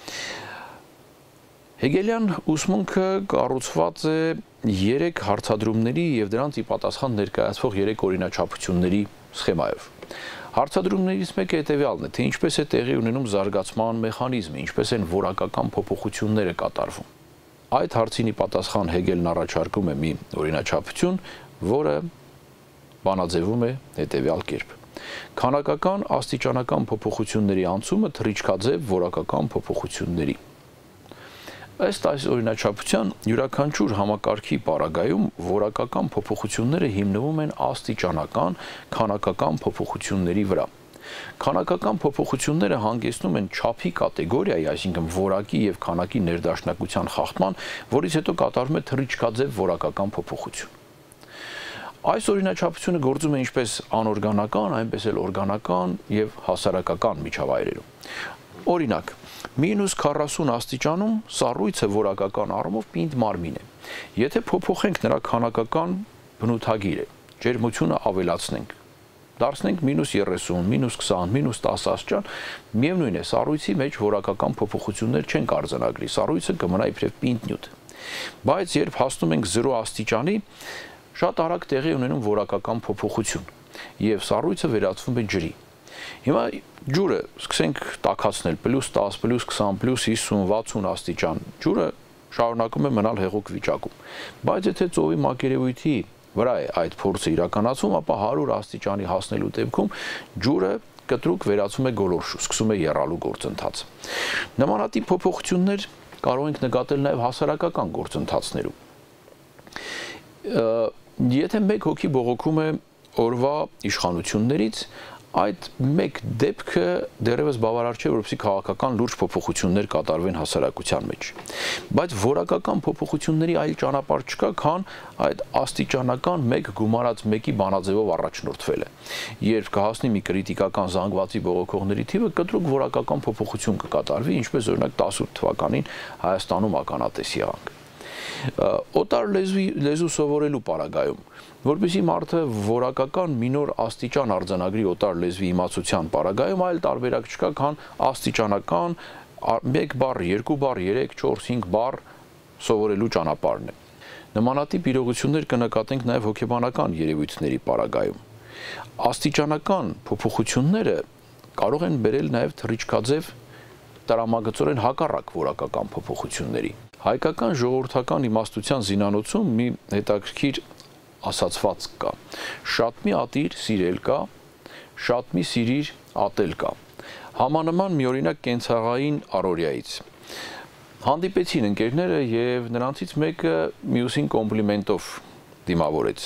Հեգելյան ուսմունքը կառուցված է 3 հարցադրումների եւ դրանց ի պատասխան ներկայացվող 3 օրինաչափությունների սխեմայով։ Հարցադրումներից մեկը հետեւյալն է, թե ինչպես է տեղի ունենում զարգացման մեխանիզմը, ինչպես են որակական փոփոխությունները կատարվում։ Այդ հարցին ի պատասխան Հեգելն առաջարկում է մի օրինաչափություն, որը բանաձևում է հետեւյալ կերպ։ Քանակական աստիճանական փոփոխությունների անցումը թռիչքաձև որակական փոփոխությունների։ Ըստ այս օրինաչափության յուրաքանչյուր համակարգի պարագայում որակական փոփոխությունները հիմնվում են աստիճանական, քանակական փոփոխությունների վրա։ Քանակական փոփոխությունները հանգեցնում են չափի կատեգորիայի, այսինքն որակի եւ քանակի ներդաշնակության խախտման, որից հետո կատարվում է թռիչքաձև որակական փոփոխություն։ Այս օրինաչափությունը գործում է ինչպես անօրգանական, այնպես էլ օրգանական եւ հասարակական միջավայրերում։ Օրինակ, -40 աստիճանում սառույցը որակական առումով պինդ մարմին է։ Եթե փոփոխենք նրա քանակական բնութագիրը, ջերմությունը ավելացնենք, դարձնենք -30, -20, -10 աստիճան, միևնույն է, սառույցի մեջ որակական փոփոխություններ չեն արձանագրի, սառույցը կմնա իբրև պինդ նյութ։ Բայց երբ հասնում ենք 0 աստիճանի, շատ արագ տեղի ունենում որակական փոփոխություն, եւ սառույցը վերածվում է ջրի։ Հիմա ջուրը սկսենք տաքացնել +10, +20, +50, 60 աստիճան, ջուրը շարունակում է մնալ հեղուկ վիճակում։ Բայց եթե ծովի մակերևույթի վրա է այդ փորձը իրականացվում, ապա 100 աստիճանի հասնելու դեպքում ջուրը կտրուկ վերածվում է գոլորշու, սկսում է եռալու գործընթացը։ Նմանատիպ փոփոխություններ կարող ենք նկատել նաև հասարակական գործընթացներում։ Եթե մեկ հոգի բողոքում է օրվա իշխանություններից, այդ մեկ դեպքը դեռևս բավարար չէ, որպեսզի քաղաքական լուրջ փոփոխություններ կատարվեն հասարակության մեջ։ Բայց որակական փոփոխությունների այլ ճանապարհ չկա, քան այդ աստիճանական մեկ գումարած մեկի բանաձևով առաջնորդվելը։ Երբ կհասնի մի կրիտիկական զանգվածի բողոքողների թիվը, կտրուկ որակական փոփոխություն կկատարվի, ինչպես օրինակ 18 թվականին Հայաստանում ականատես եղանք։ Օտար լեզու սովորելու պարագայում, որպեսզի մարդը որակական մի նոր աստիճան արձանագրի օտար լեզվի իմացության պարագայում, այլ տարբերակ չկա, քան աստիճանական 1 բառ, 2 բառ, 3, 4, 5 բառ սովորելու ճանապարհն է։ Նմանատիպ իրողություններ կնկատենք նաև հոգեբանական երևույթների պարագայում։ Աստիճանական փոփոխությունները կարող են բերել նաև թռիչքաձև տրամագծորեն հակառակ որակական փոփոխությունների։ Հայկական ժողովրդական իմաստության զինանոցում մի հետաքրքիր ասացված կա. շատ մի ատիր սիրել կա, շատ մի սիրիր ատել կա։ Համանման մի օրինակ կենցաղային առօրյայից։ Հանդիպեցին ընկերները եւ նրանցից մեկը մյուսին կոմպլիմենտով դիմավորեց։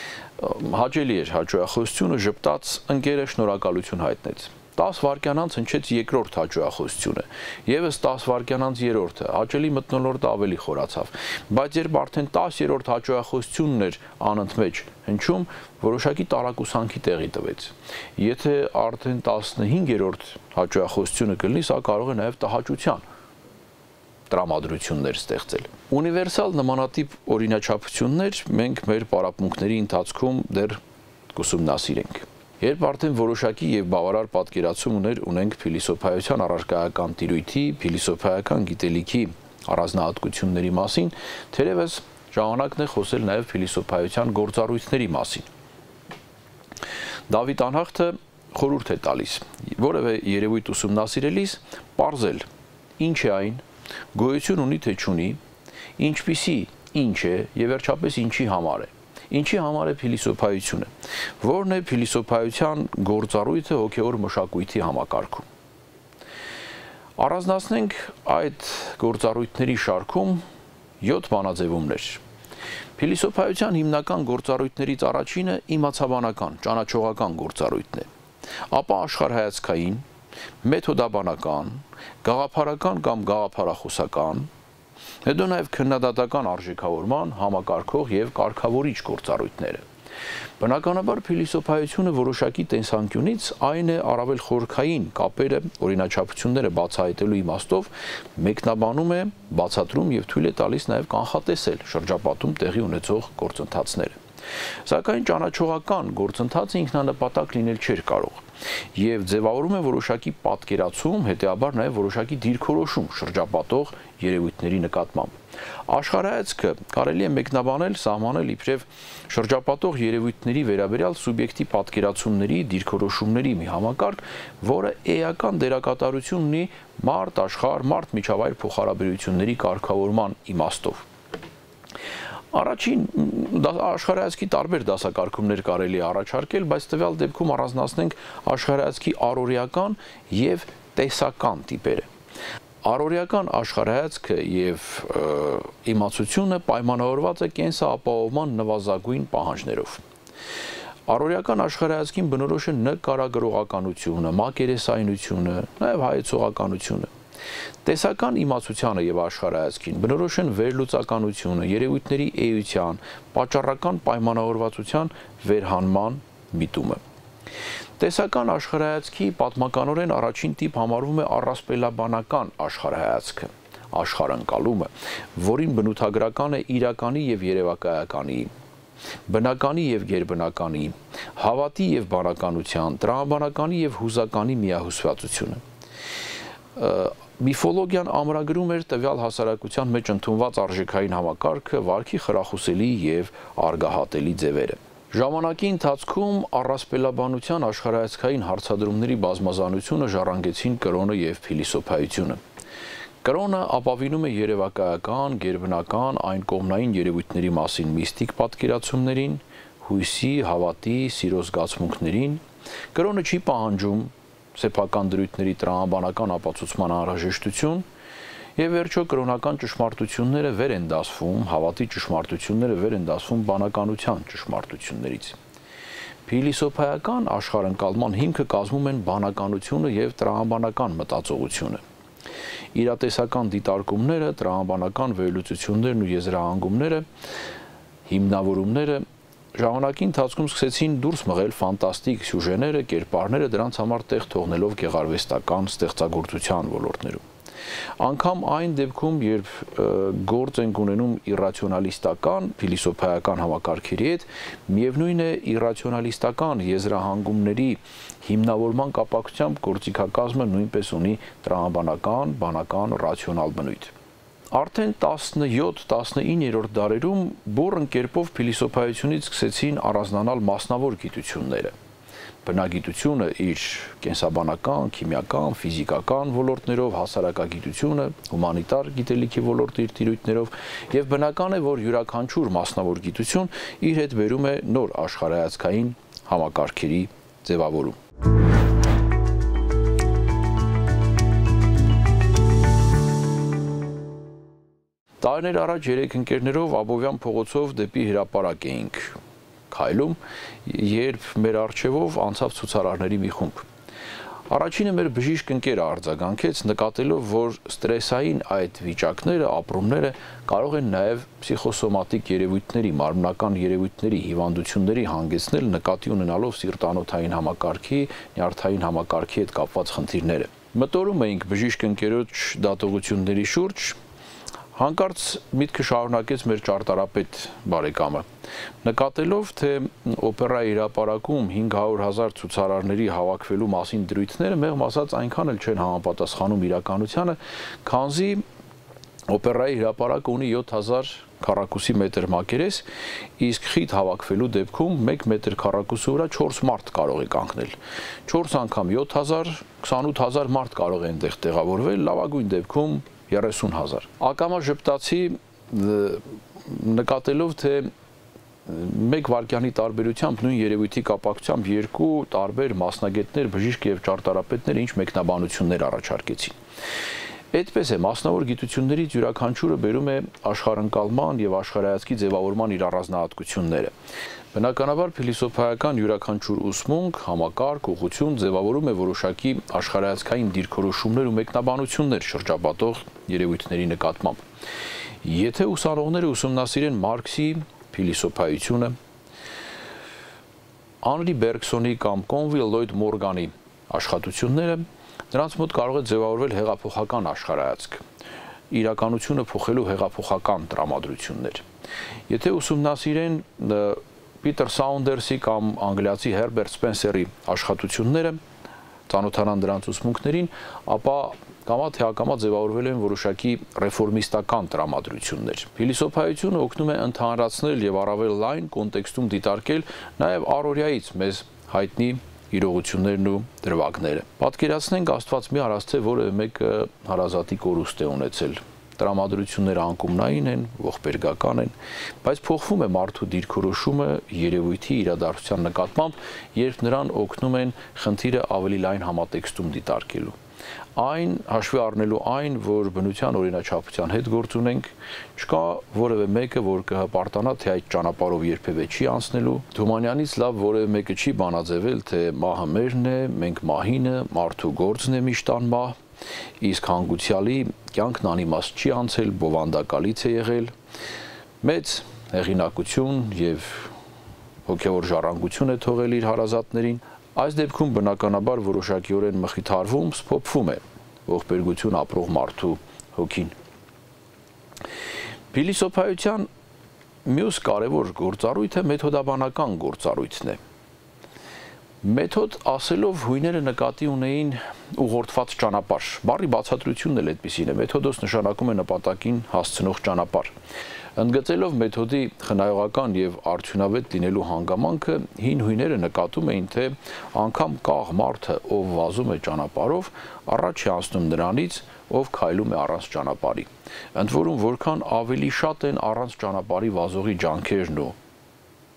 Հաճելի էր հաճոյախոսությունը, ժպտաց ընկերը շնորհակալություն հայտնեց։ 10 վայրկյան անց հնչեց երկրորդ հաճոյախոսությունը, եւս 10 վայրկյան անց երրորդը, հաճելի մթնոլորտը ավելի խորացավ, բայց երբ արդեն 10-րդ հաճոյախոսությունն էր անընդմեջ հնչում, որոշակի տարակուսանքի տեղի տվեց։ Եթե արդեն 15-րդ հաճոյախոսությունը կլինի, սա կարող է նաեւ տհաճության տրամադրություններ ստեղծել։ Ունիվերսալ նմանատիպ օրինաչափություններ մենք մեր պարապմունքների ընթացքում դեռ կուսումնասիրենք։ Երբ արդեն որոշակի եւ բավարար պատկերացում ունենք փիլիսոփայության առարկայական տիրույթի, փիլիսոփայական գիտելիքի առանձնահատկությունների մասին, թերևս ժամանակն է խոսել նաեւ փիլիսոփայության գործառույթների մասին։ Դավիթ Անհախտը խորհուրդ է տալիս որևէ երևույթ ուսումնասիրելիս պարզել ինչ է այն, գոյություն ունի թե չունի, ինչպիսի ինչ է եւ վերջապես ինչի համար է։ Ինչի համար է փիլիսոփայությունը, որն է փիլիսոփայության գործառույթը հոգեոր մշակույթի համակարգում։ Առանձնացնենք այդ գործառույթների շարքում 7 բանաձևումներ։ Փիլիսոփայության հիմնական գործառույթներից առաջինը իմացաբանական, ճանաչողական գործառույթն է, ապա աշխարհայացքային, մեթոդաբանական, գաղափարական կամ գաղափարախոսական, հետո նաև քննադատական արժեքավորման, համակարգող եւ կարգավորիչ գործառույթները։ Բնականաբար փիլիսոփայությունը որոշակի տեսանկյունից այն է առավել խորքային կապերը, օրինաչափությունները բացահայտելու իմաստով մեկնաբանում է, բացատրում եւ թույլ է տալիս նաև կանխատեսել շրջապատում տեղի ունեցող գործընթացները։ Սակայն ճանաչողական գործընթացը ինքնանպատակ լինել չէր կարող եւ ձևավորում է որոշակի պատկերացում, հետեւաբար նաեւ որոշակի դիրքորոշում շրջապատող երևույթների նկատմամբ։ Աշխարհայացքը կարելի է մեկնաբանել, սահմանել իբրև շրջապատող երևույթների վերաբերյալ սուբյեկտի պատկերացումների, դիրքորոշումների մի համակարգ, որը էական դերակատարություն ունի մարդ, աշխարհ, մարդ-միջավայր փոխհարաբերությունների կարգավորման իմաստով։ Առաջին աշխարհայացքի տարբեր դասակարգումներ կարելի է առաջարկել, բայց տվյալ դեպքում առանձնացնենք աշխարհայացքի առօրեական եւ տեսական տիպերը։ Առօրեական աշխարհայացքը եւ իմացությունը պայմանավորված է կենսապահովման նվազագույն պահանջներով։ Առօրեական աշխարհայացքին բնորոշ է նկարագրողականությունը, մակերեսայնությունը, նաեւ հայեցողականությունը։ Տեսական իմացությանը եւ աշխարհայացքին բնորոշ են վերլուծականությունը, երևույթների էության, պատճառական պայմանավորվածության վերհանման միտումը։ Տեսական աշխարհայացքի պատմականորեն առաջին տիպ համարվում է առասպելաբանական աշխարհայացքը, աշխարհընկալումը, որին բնութագրական է իրականի եւ երևակայականի, բնականի եւ գերբնականի, հավատի եւ բանականության, տրամաբանականի եւ հուզականի միահյուսվածությունը։ Միֆոլոգիան ամրագրում էր տվյալ հասարակության մեջ ընդունված արժեքային համակարգը, վարքի խրախուսելի եւ արգահատելի ձևերը։ Ժամանակի ընթացքում առասպելաբանության աշխարհայացքային հարցադրումների բազմազանությունը ժառանգեցին կրոնը եւ փիլիսոփայությունը։ Կրոնը ապավինում է երևակայական, գերբնական, այն կողմնային երևույթների մասին միստիկ պատկերացումներին, հույսի, հավատի, սիրո զգացմունքներին։ Կրոնը չի պահանջում սեփական դրույթների տրամաբանական ապացուցման անհրաժեշտություն Եվ վերջո կրոնական ճշմարտությունները վեր են դասվում, հավատի ճշմարտությունները վեր են դասվում բանականության ճշմարտություններից։ Փիլիսոփայական աշխարհընկալման հիմքը կազմում են բանականությունը եւ տրամաբանական մտածողությունը։ Իրատեսական դիտարկումները, տրամաբանական վերլուծություններն ու եզրահանգումները, հիմնավորումները ժամանակի ընթացքում սկսեցին դուրս մղել ֆանտաստիկ սյուժեները, կերպարները, դրանց համար տեղ թողնելով գեղարվեստական ստեղծագործության ոլորտներում։ Անկամ այն դեպքում, երբ գործ ենք ունենում իռացիոնալիստական, փիլիսոփայական համակարգերի հետ, միևնույն է իռացիոնալիստական եզրահանգումների հիմնավորման կապակցությամբ գործիքակազմը նույնպես ունի տրամաբանական, բանական, ռացիոնալ բնույթ։ Արդեն 17-19-րդ դարերում բուռն կերպով փիլիսոփայությունից սկսեցին առանձնանալ մասնավոր գիտությունները։ Բնագիտությունը իր կենսաբանական, քիմիական, ֆիզիկական ոլորտներով, հասարակագիտությունը, հումանիտար գիտելիքի ոլորտի իր տիրույթներով եւ բնական է, որ յուրաքանչյուր մասնավոր գիտություն իր հետ բերում է նոր աշխարհայացքային համակարգերի ձևավորում։ Տարիներ առաջ 3 ընկերներով Աբովյան փողոցով դեպի հրապարակ էինք քայլում, երբ մեր առջևով անցավ ցուցարարների մի խումբ։ Առաջինը մեր բժիշկ ընկերը արձագանքեց, նկատելով, որ ստրեսային այդ վիճակները, ապրումները կարող են նաև պսիխոսոմատիկ երևույթների, մարմնական երևույթների, հիվանդությունների հանգեցնել, նկատի ունենալով սիրտանոթային համակարգի, նյարդային համակարգի հետ կապված խնդիրները։ Մտորում էինք բժիշկ ընկերոջ դատողությունների շուրջ, հանկարծ միտքը շարունակեց մեր ճարտարապետ բարեկամը։ Նկատելով, թե օպերայի հրապարակում 500,000 ցուցարարների հավաքվելու մասին դրույթները մեղմ ասած այնքան էլ չեն համապատասխանում իրականությանը, քանզի օպերայի հրապարակը ունի 7000 քառակուսի մետր մակերես, իսկ խիտ հավաքվելու դեպքում 1 մետր քառակուսու վրա 4 մարդ կարող է կանգնել։ 4 անգամ 7000, 28000 մարդ կարող է այնտեղ տեղավորվել, լավագույն դեպքում 30,000։ Ակամա ժպտացի նկատելով, թե 1 վայրկյանի տարբերությամբ նույն երևույթի կապակցությամբ 2 տարբեր մասնագետներ, բժիշկ եւ ճարտարապետներ ինչ մեկնաբանություններ առաջարկեցին։ Այդպես է, մասնավոր գիտություններից յուրաքանչյուրը բերում է աշխարհընկալման եւ աշխարհայացքի ձևավորման իր առանձնահատկությունները։ Բնականաբար փիլիսոփայական յուրաքանչյուր ուսմունք, համակարգ, ուղղություն ձևավորում է որոշակի աշխարհայացքային դիրքորոշումներ ու մեկնաբանություններ շրջապատող երևույթների նկատմամբ։ Եթե ուսանողները ուսումնասիրեն Մարքսի փիլիսոփայությունը, Անրի Բերգսոնի կամ Կոնվիլ Լոյդ Մորգանի աշխատությունները, նրանց մոտ կարող է ձևավորվել հեղափոխական աշխարհայացք, իրականությունը փոխելու հեղափոխական տրամադրություններ։ Եթե ուսումնասիրեն Պիտեր Սաունդերսի կամ անգլիացի Հերբերտ Սպենսերի աշխատությունները, ծանոթանան դրանց ուսմունքներին, ապա կամա թե ակամա ձևավորվել են որոշակի ռեֆորմիստական տրամադրություններ։ Փիլիսոփայությունը օգնում է ընդհանրացնել եւ առավել լայն կոնտեքստում դիտարկել նաեւ առօրյայից մեզ հայտնի իրողություններն ու դրվագները։ Պատկերացնենք Աստված մի արած թե որևէ մեկը հարազատի կորուստ է ունեցել։ Տրամադրությունները անկումնային են, ողբերգական են, բայց փոխվում է մարդու դիրքորոշումը երևույթի իրադարձության նկատմամբ, երբ նրան օգնում են խնդիրը ավելի լայն համատեքստում դիտարկելու։ Այն հաշվի առնելու այն, որ բնության օրինաչափության հետ գործ ունենք, չկա որևէ մեկը, որ կհպարտանա, թե այդ ճանապարհով երբևէ չի անցնելու։ Թումանյանից լավ որևէ մեկը չի բանաձևել, թե մահը մերն է, մենք մահինը, մարդու գործն է միշտ անմահ, իսկ հանգուցյալի կյանքն անիմաստ չի անցել, բովանդակալից է եղել։ Մեծ հեղինակություն եւ հոգեոր ժառանգություն է թողել իր հարազատներին։ Այս դեպքում բնականաբար որոշակիորեն մխիթարվում, սփոփվում է ողբերգություն ապրող մարդու հոգին։ Փիլիսոփայության մյուս կարևոր գործառույթը մեթոդաբանական գործառույթն է։ Մեթոդ ասելով հույները նկատի ունեին ուղղորդված ճանապարհ։ Բառի բացատրությունն էլ այդպիսին է։ Մեթոդոս նշանակում է նպատակին հասցնող ճանապարհ։ Ընդգծելով մեթոդի խնայողական եւ արդյունավետ լինելու հանգամանքը, հին հույները նկատում էին, թե անգամ կաղ մարդը, ով վազում է ճանապարհով, առաջ է անցնում նրանից, ով քայլում է առանց ճանապարհի։ Ընդ որում, որքան ավելի շատ են առանց ճանապարհի վազողի ջանքերն ու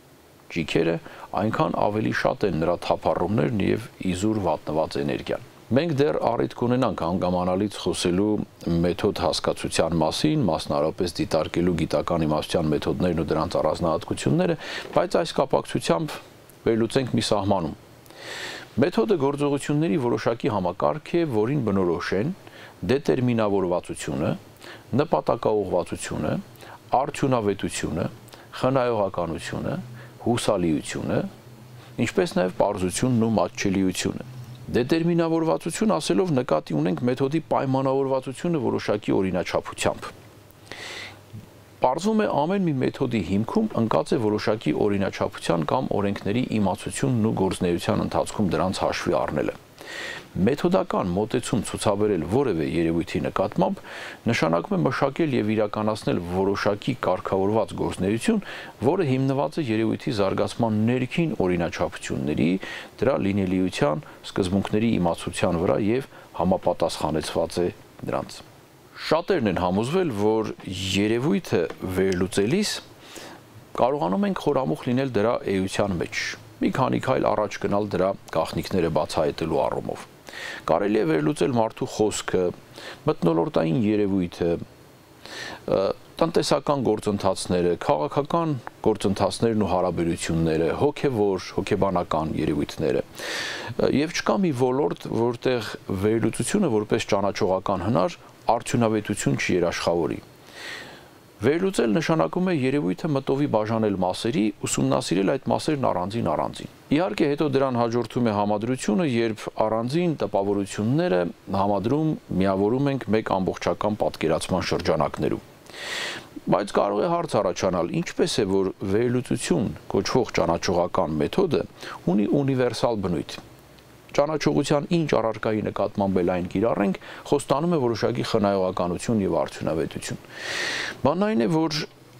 ճիքերը, այնքան ավելի շատ են նրա թափառումներն եւ իզուր վատնված էներգիան։ Մենք դեռ առիթ կունենանք հանգամանալից խոսելու մեթոդ հասկացության մասին, մասնարարապես դիտարկելու գիտական իմաստության մեթոդներն ու դրանց առանձնահատկությունները, բայց այս կապակցությամբ վերլուծենք մի սահմանում։ Մեթոդը գործողությունների որոշակի համակարգ է, որին բնորոշ են դետերմինավորվածությունը, նպատակաուղղվածությունը, արդյունավետությունը, խնայողականությունը, հուսալիությունը, ինչպես նաև պարզությունն ու մատչելիությունը։ Դետերմինավորվածություն ասելով նկատի ունենք մեթոդի պայմանավորվածությունը որոշակի օրինաչափությամբ։ Պարզվում է ամեն մի մեթոդի հիմքում ընկած է որոշակի օրինաչափության կամ օրենքների իմացությունն ու գործունեության ընթացքում դրանց հաշվի առնելը։ Մեթոդական մոտեցում ցուցաբերել որևէ երևույթի նկատմամբ նշանակում է մշակել եւ իրականացնել որոշակի կարգավորված գործունեություն, որը հիմնված է երևույթի զարգացման ներքին օրինաչափությունների, դրա լինելիության, սկզբունքների իմացության վրա եւ համապատասխանեցված է դրանց։ Շատերն են համոզվել, որ երևույթը վերլուծելիս կարողանում ենք խորամուխ լինել դրա էության մեջ, մի քանի քայլ առաջ գնալ դրա գաղտնիքները բացահայտելու առումով։ Կարելի է վերլուծել մարդու խոսքը, մթնոլորտային երևույթը, տնտեսական գործընթացները, քաղաքական գործընթացներն ու հարաբերությունները, հոգևոր, հոգեբանական երևույթները։ Եվ չկա մի ոլորտ, որտեղ վերլուծությունը որպես ճանաչողական հնար արդյունավետություն չերաշխավորի։ Վերլուծել նշանակում է երևույթը մտովի բաժանել մասերի, ուսումնասիրել այդ մասերն առանձին։ Իհարկե հետո դրան հաջորդում է համադրությունը, երբ առանձին տպավորությունները համադրում, միավորում ենք մեկ ամբողջական պատկերացման շրջանակներում։ Բայց կարող է հարց առաջանալ, ինչպես է, որ վերլուծություն կոչվող ճանաչողական մեթոդը ունի ունիվերսալ բնույթ։ Ճանաչողության ինչ առարկայի նկատմամբ էլ այն կիրառենք, խոստանում է որոշակի խնայողականություն եւ արդյունավետություն։ Բանն այն է, որ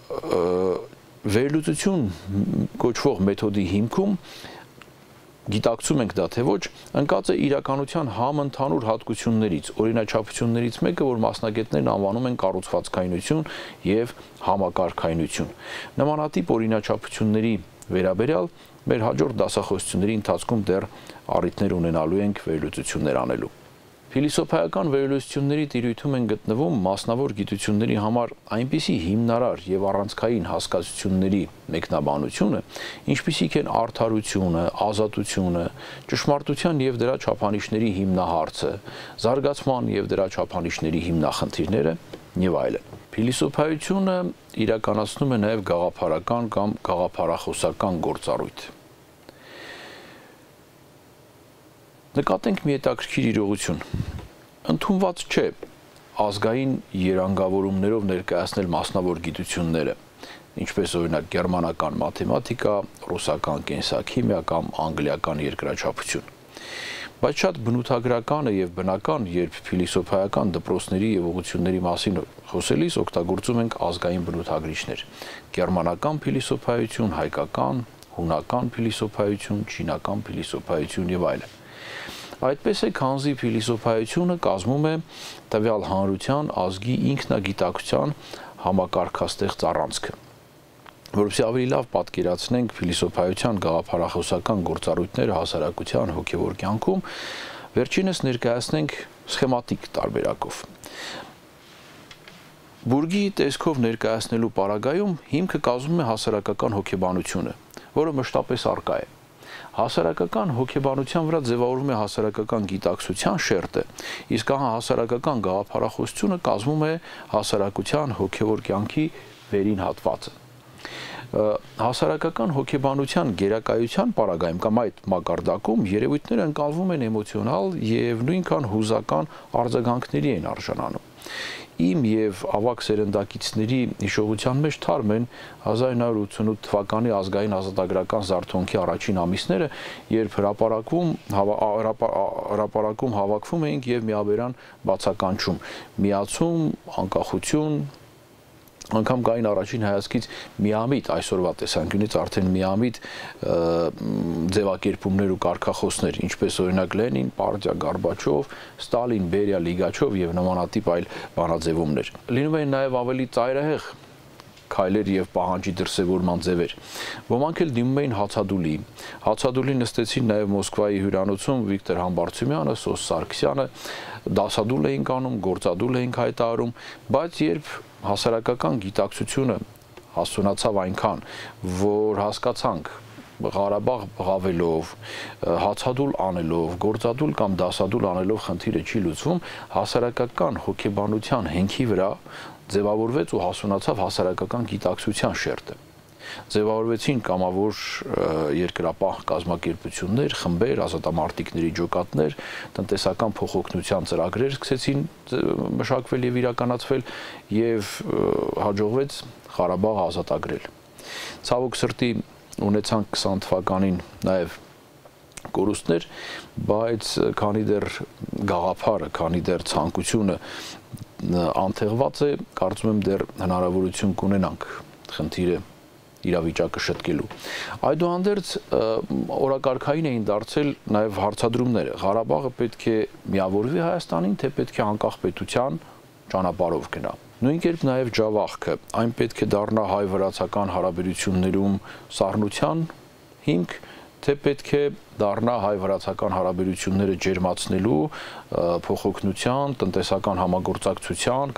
վերլուծություն կոչվող մեթոդի հիմքում գիտակցում ենք դա թե ոչ, ընկած է իրականության համընդհանուր հատկություններից, օրինաչափություններից մեկը, որ մասնագետներն անվանում են կառուցվածքայնություն եւ համակարգայնություն։ Նմանատիպ օրինաչափությունների վերաբերյալ մեր հաջորդ դասախոսությունների ընթացքում դեռ առիթներ ունենալու ենք վերլուծություններ անելու։ Փիլիսոփայական վերլուծությունների տիրույթում են գտնվում մասնավոր գիտությունների համար այնպիսի հիմնարար եւ առանցքային հասկացությունների մեկնաբանությունը, ինչպիսիք են արդարությունը, ազատությունը, ճշմարտության եւ դրա չափանիշների հիմնահարցը, զարգացման եւ դրա չափանիշների հիմնախնդիրները եւ այլն։ Փիլիսոփայությունը իրականացնում է նաեւ գաղափարական կամ գաղափարախոսական գործառույթ։ Նկատենք մի հետաքրքիր իրողություն։ Ընդունված չէ ազգային երանգավորումներով ներկայացնել մասնավոր գիտությունները, ինչպես օրինակ գերմանական մաթեմատիկա, ռուսական կենսաքիմիա կամ անգլիական երկրաչափություն։ Բայց շատ բնութագրական է եւ բնական, երբ փիլիսոփայական դպրոցների եւ ուղղությունների մասին խոսելիս օգտագործում ենք ազգային բնութագրիչներ՝ գերմանական փիլիսոփայություն, հայկական, հունական փիլիսոփայություն, չինական փիլիսոփայություն եւ այլն։ Այդպես է քանզի փիլիսոփայությունը կազմում է տվյալ հանրության ազգի ինքնագիտակցության համակարգաստեղծ առանցքը։ Որովհետև ավելի լավ պատկերացնենք փիլիսոփայության գաղափարախոսական գործառույթները հասարակության հոգևոր կյանքում, վերջինս ներկայացնենք սխեմատիկ տարբերակով։ Բուրգի տեսքով ներկայացնելու պարագայում հիմքը կազմում է հասարակական հոգեբանությունը, որը մշտապես առկա է։ Հասարակական հոգեբանության վրա ձևավորվում է հասարակական գիտակցության շերտը, իսկ հասարակական գաղափարախոսությունը կազմում է հասարակության հոգևոր կյանքի վերին հատվածը։ Հասարակական հոգեբանության գերակայության պարագայում կամ այդ մակարդակում երևույթները ընկալվում են էմոցիոնալ եւ նույնքան հուզական արձագանքների են արժանանում։ Իմ եւ ավակ սերնդակիցների հիշողության մեջ թարմ են 1988 թվականի ազգային ազատագրական զարթոնքի առաջին ամիսները, երբ հրապարակում հավաքվում էինք եւ միաբերան բացականչում, միացում, անկախություն, անգամ կային առաջին հայացքից միամիտ, այսօրվա տեսանկյունից արդեն միամիտ ձևակերպումներ ու կարգախոսներ, ինչպես օրինակ Լենին, Պարտիա, Գորբաչով, Ստալին, Բերիա, Լիգաչով եւ նմանատիպ այլ բանաձևումներ։ Լինում են նաեւ ավելի ծայրահեղ քայլեր եւ պահանջի դրսեւորման ձևեր։ Ոմանք էլ դիմում էին հացադուլի։ Հացադուլի նստեցին նաեւ Մոսկվայի հյուրանոցում Վիկտոր Համբարձումյանը, Սոս Սարգսյանը, դասադուլ էին կանում, գործադուլ էին հայտարարում, բայց երբ հասարակական գիտակցությունը հասունացավ այնքան, որ հասկացանք Ղարաբաղ բղավելով, հացադուլ անելով, գործադուլ կամ դասադուլ անելով խնդիրը չի լուծվում, հասարակական հոգեբանության հենքի վրա ձևավորվեց ու հասունացավ հասարակական գիտակցության շերտը։ Ձևավորվեցին կամավոր երկրապահ կազմակերպություններ, խմբեր, ազատամարտիկների ջոկատներ, տնտեսական փոխօգնության ծրագրեր սկսեցին մշակվել եւ իրականացվել եւ հաջողվեց Ղարաբաղը ազատագրել։ Ցավոք սրտի ունեցանք 20 թվականին նաև կորուստներ, բայց քանի դեռ գաղափարը, քանի դեռ ցանկությունը անթեղված է, կարծում եմ դեռ հնարավորություն կունենանք խնդիրը իրավիճակը շտկելու։ Այդուհանդերձ օրակարգային էին դարձել նաև հարցադրումները։ Ղարաբաղը պետք է միավորվի Հայաստանին, թե պետք է անկախ պետության ճանապարհով գնա։ Նույն կերպ նաև Ջավախքը, այն պետք է դառնա հայ-վրացական հարաբերություններում սառնության հիմք, թե պետք է դառնա հայ-վրացական հարաբերությունները ջերմացնելու փոխօգնության, տնտեսական համագործակցության,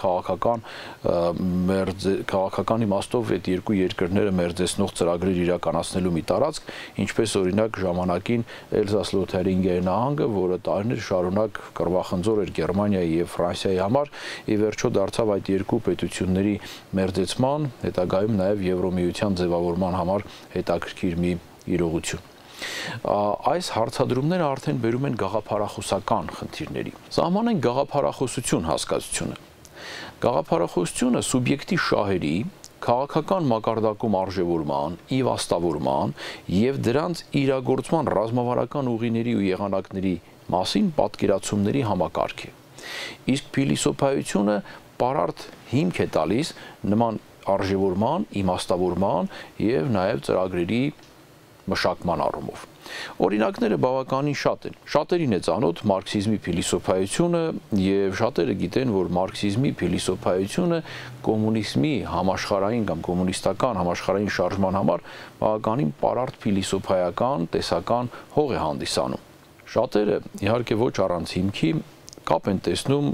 քաղաքական իմաստով այդ երկու երկրները մերձեցնող ծրագրեր իրականացնելու մի տարածք, ինչպես օրինակ ժամանակին Էլզաս-Լոթարինգիայի նահանգը, որը տարիներ շարունակ կռվախնձոր էր Գերմանիայի եւ Ֆրանսիայի համար, ի վերջո դարձավ այդ երկու պետությունների մերձեցման, հետագայում նաև Եվրոմիության ձևավորման համար հետաքրքիր մի իրողություն։ Այս հարցադրումները արդեն բերում են գաղափարախոսական խնդիրների։ Սահմանենք գաղափարախոսություն հասկացությունը։ Գաղափարախոսությունը սուբյեկտի շահերի, քաղաքական մակարդակում արժևորման, իվաստավորման եւ դրանց իրագործման ռազմավարական ուղիների ու եղանակների մասին պատկերացումների համակարգ է։ Իսկ փիլիսոփայությունը պարարտ հիմք է տալիս նման արժևորման, իմաստավորման եւ նաեւ ծրագրերի մշակման առումով։ Օրինակները բավականին շատ են։ Շատերին է ծանոթ մարքսիզմի փիլիսոփայությունը եւ շատերը գիտեն, որ մարքսիզմի փիլիսոփայությունը կոմունիզմի համաշխարհային կամ կոմունիստական համաշխարհային շարժման համար բավականին պարարտ փիլիսոփայական տեսական հող է հանդիսանում։ Շատերը իհարկե ոչ առանց հիմքի կապ են տեսնում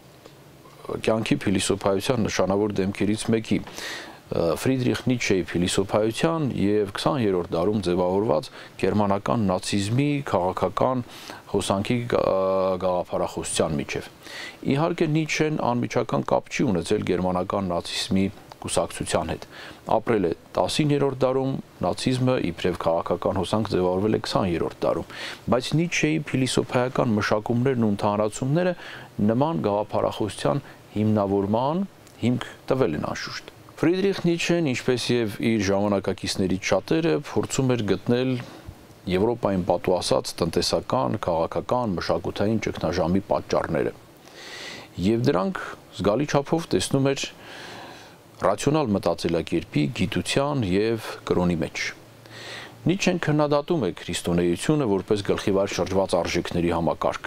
կյանքի փիլիսոփայության նշանավոր դեմքերից մեկի Ֆրիդրիխ Նիցշեի փիլիսոփայության եւ 20-րդ դարում ձևավորված գերմանական նացիզմի քաղաքական հոսանքի գաղափարախոսության միջև։ Իհարկե Նիցշեն անմիջական կապ չի ունեցել գերմանական նացիզմի կուսակցության հետ։ Ապրել է 19-րդ դարում, նացիզմը իբրև քաղաքական հոսանք ձևավորվել է 20-րդ դարում, բայց Նիցշեի փիլիսոփայական մշակումներն ու ընդհանրացումները նման գաղափարախոսության հիմնավորման հիմք տվել են անշուշտ։ Ֆրիդրիխ Նիցշեն, ինչպես եւ իր ժամանակակիցներից շատերը, փորձում էր գտնել Եվրոպային պատուհասած տնտեսական, քաղաքական, մշակութային ճգնաժամի պատճառները։ Եվ դրանք զգալի չափով տեսնում էր ռացիոնալ մտածելակերպի, գիտության եւ կրոնի մեջ։ Նիցշեն քննադատում է քրիստոնեությունը որպես գլխիվար շրջված արժեքների համակարգ։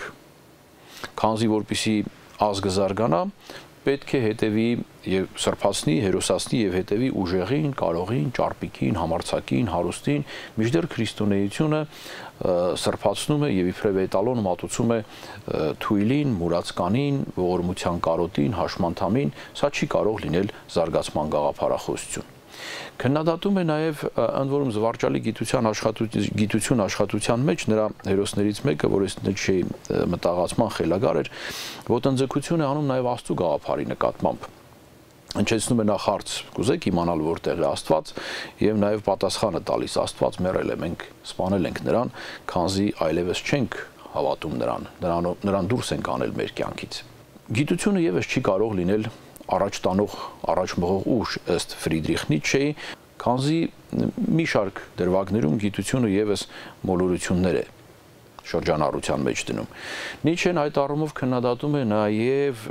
Քանզի որպեսի ազգը զարգանա, պետք է հետևի եւ սրբացնի, հերոսացնի եւ հետևի ուժեղին, կարողին, ճարպիկին, համարձակին, հարուստին, մինչդեռ քրիստոնեությունը սրբացնում է եւ իբրև էտալոն մատուցում է թույլին, մուրացկանին, ողորմության կարոտին, հաշմանդամին, սա չի կարող լինել զարգացման գաղափարախոսություն։ Քննադատում է նաև ընդ որում զվարճալի գիտություն աշխատության մեջ նրա հերոսներից մեկը, որ Նիցշեի մտաղացման խելագար էր, ոտնձգություն է անում նաև Աստծո գաղափարի նկատմամբ։ Հնչեցնում է նախ հարց, կուզեք իմանալ որտեղ է Աստված, եւ նաև պատասխանը տալիս Աստված մեռել է, մենք սպանել ենք նրան, քանզի այլևս չենք հավատում նրան դուրս ենք անել մեր կյանքից։ Գիտությունը եւս չի կարող լինել առաջ տանող, առաջ մղող ուժ ըստ Ֆրիդրիխ Նիցշեի, քանզի մի շարք դրվագներում գիտությունը եւս մոլորություններ է շրջանառության մեջ դնում։ Նիցշեն այդ առումով քննադատում է նաեւ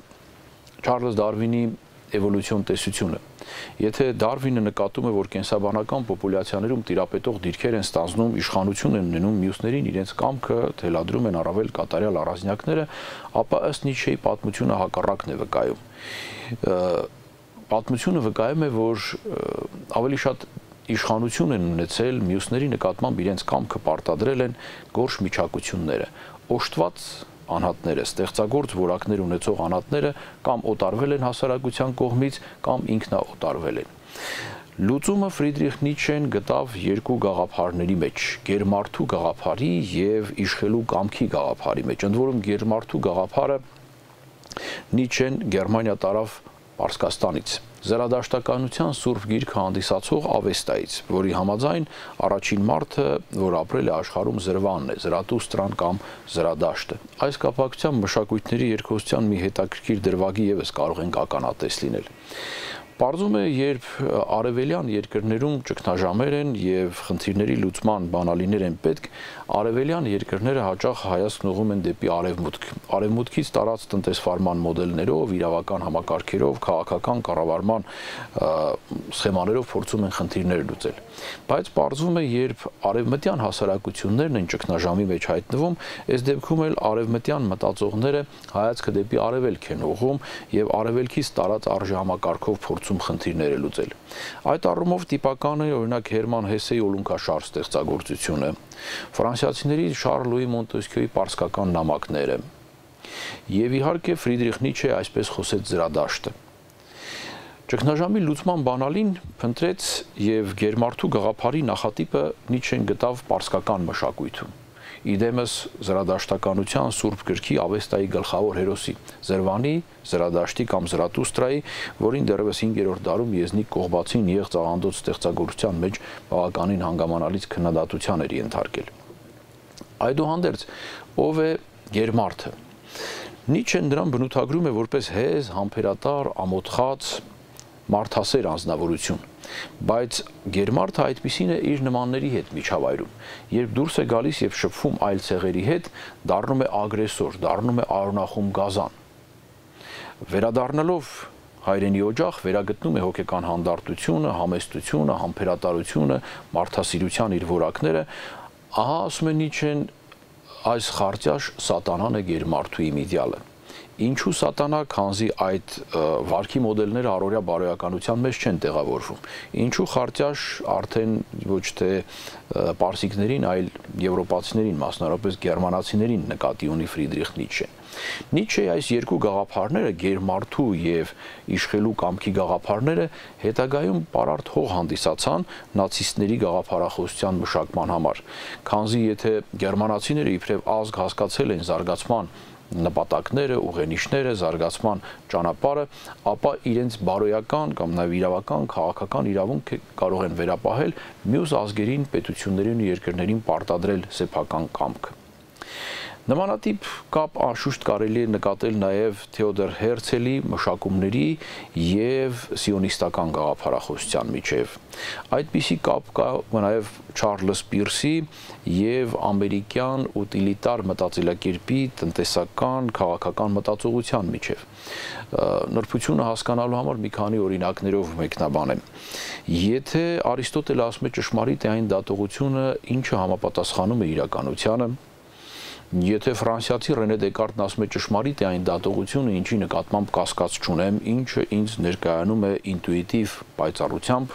Չարլզ Դարվինի էվոլյուցիոն տեսությունը։ Եթե Դարվինը նկատում է, որ կենսաբանական պոպուլյացիաներում տիրապետող դիրքեր են ստանձնում, իշխանություն են ունենում մյուսներին, իրենց կամքը թելադրում են առավել կատարյալ առանձնյակները, ապա ըստ Նիցշեի պատմությունը հակառակն է վկայում։ պատմությունը վկայում է, որ ավելի շատ իշխանություն են ունեցել մյուսների նկատմամբ իրենց կամքը պարտադրել են գորշ միջակությունները, օժտված անհատները, ստեղծագործ որակներ ունեցող անհատները կամ օտարվել են հասարակության կողմից, կամ ինքնաօտարվել են։ Լուծումը Ֆրիդրիխ Նիցշեն գտավ երկու գաղափարների մեջ՝ գերմարդու գաղափարի եւ իշխելու կամքի գաղափարի մեջ։ Ընդ որում գերմարդու գաղափարը Նիցշեն Գերմանիա տարավ Պարսկաստանից, զրադաշտականության սուրբ գիրք հանդիսացող Ավեստայից, որի համաձայն առաջին մարդը, որ ապրել է աշխարհում, Զրվանն է, Զրատուստրան կամ Զրադաշտը։ Այս կապակցությամբ մշակույթների երկխոսության մի հետաքրքիր դրվագի ևս կարող ենք ականատես լինել։ Պարզում է, երբ արևելյան երկրներում ճգնաժամեր են եւ խնդիրների լուծման բանալիներ են պետք, արևելյան երկրները հաճախ հայացք ուղղում են դեպի արևմուտք։ Արևմուտքից տարած տնտեսվարման մոդելներով, իրավական համակարգերով, քաղաքական կառավարման սխեմաներով փորձում են խնդիրներ լուծել։ Բայց պարզվում է, երբ արևմտյան հասարակություններն են ճգնաժամի մեջ հայտնվում, այս դեպքում էլ արևմտյան մտածողները հայացքը դեպի արևելք են ուղղում եւ արևելքից տարած արժեհամակարգով փորձում խնդիրները լուծել։ Այդ առումով տիպական է օրինակ Հերման Հեսեի Օլունքաշար ստեղծագործությունը, ֆրանսիացիների Շարլ Լուի Մոնտեսկյոյի պարսկական նամակները եւ իհարկե Ֆրիդրիխ Նիցշեի այսպես խոսեց Զրադաշտը։ Ճգնաժամի լուծման բանալին փնտրեց եւ գերմարդու գաղափարի նախատիպը Նիցշեն գտավ պարսկական մշակույթում։ Իդեմս զրադաշտականության Սուրբ գրքի Ավեստայի գլխավոր հերոսի Զրվանի, Զրադաշտի կամ Զրատուստրայի, որին դեռևս 5-րդ դարում եզնիկ Կողբացին եղծ աղանդոց ստեղծագործության մեջ բավականին հանգամանալից քննադատության էր ենթարկել։ Այդուհանդերձ, ով է գերմարդը։ Նիցշեն նրան բնութագրում է որպես հեզ, համբերատար, ամոթխած, մարդասեր անձնավորություն, բայց գերմարդը այդպիսին է իր նմանների հետ միջավայրում, երբ դուրս է գալիս եւ շփվում այլ ցեղերի հետ, դառնում է ագրեսոր, դառնում է արոնախում գազան։ Վերադառնալով հայրենի օջախ, վերագտնում է հոգեկան հանդարտությունը, համեստությունը, համբերատարությունը, մարդասիրության իր որակները, ահա ասում է Նիցշեն, այս խարտյաշ սատանան է գերմարդու իմիդեալը։ Ինչու սատանա, քանզի այդ վարքի մոդելները առօրյա բարոյականության մեջ չեն տեղավորվում։ Ինչու խարտյաշ արդեն ոչ թե պարսիկներին, այլ եվրոպացիներին, մասնավորապես գերմանացիներին նկատի ունի Ֆրիդրիխ Նիցշեն։ Նիցշեի այս երկու գաղափարները, գերմարդու եւ իշխելու կամքի գաղափարները, հետագայում պարարտ հող հանդիսացան նացիստների գաղափարախոսության մշակման համար, քանզի եթե գերմանացիները իբրև ազգ հասկացել են զարգացման նպատակները, ուղենիշները, զարգացման ճանապարհը, ապա իրենց բարոյական կամ նաև իրավական, քաղաքական իրավունք կարող են վերապահել մյուս ազգերին, պետություններին ու երկրներին պարտադրել սեփական կամք։ Նմանատիպ կապ անշուշտ կարելի է նկատել նաև Թեոդոր Հերցելի մշակումների եւ սիոնիստական գաղափարախոսության միջև։ Այդպիսի կապ կա նաև Չարլզ Պիրսի եւ ամերիկյան ուտիլիտար մտածելակերպի տնտեսական, քաղաքական մտածողության միջև։ Նրբությունը հասկանալու համար մի քանի օրինակներով մեկնաբանեմ։ Եթե Արիստոտելը ասում է ճշմարիտ է այն դատողությունը, ինչը համապատասխանում է իրականությանը, եթե ֆրանսիացի Ռենե Դեկարտն ասում է ճշմարիտ է այն դատողությունը, ինչի նկատմամբ կասկած չունեմ, ինչը ինձ ներկայանում է ինտուիտիվ պայծառությամբ,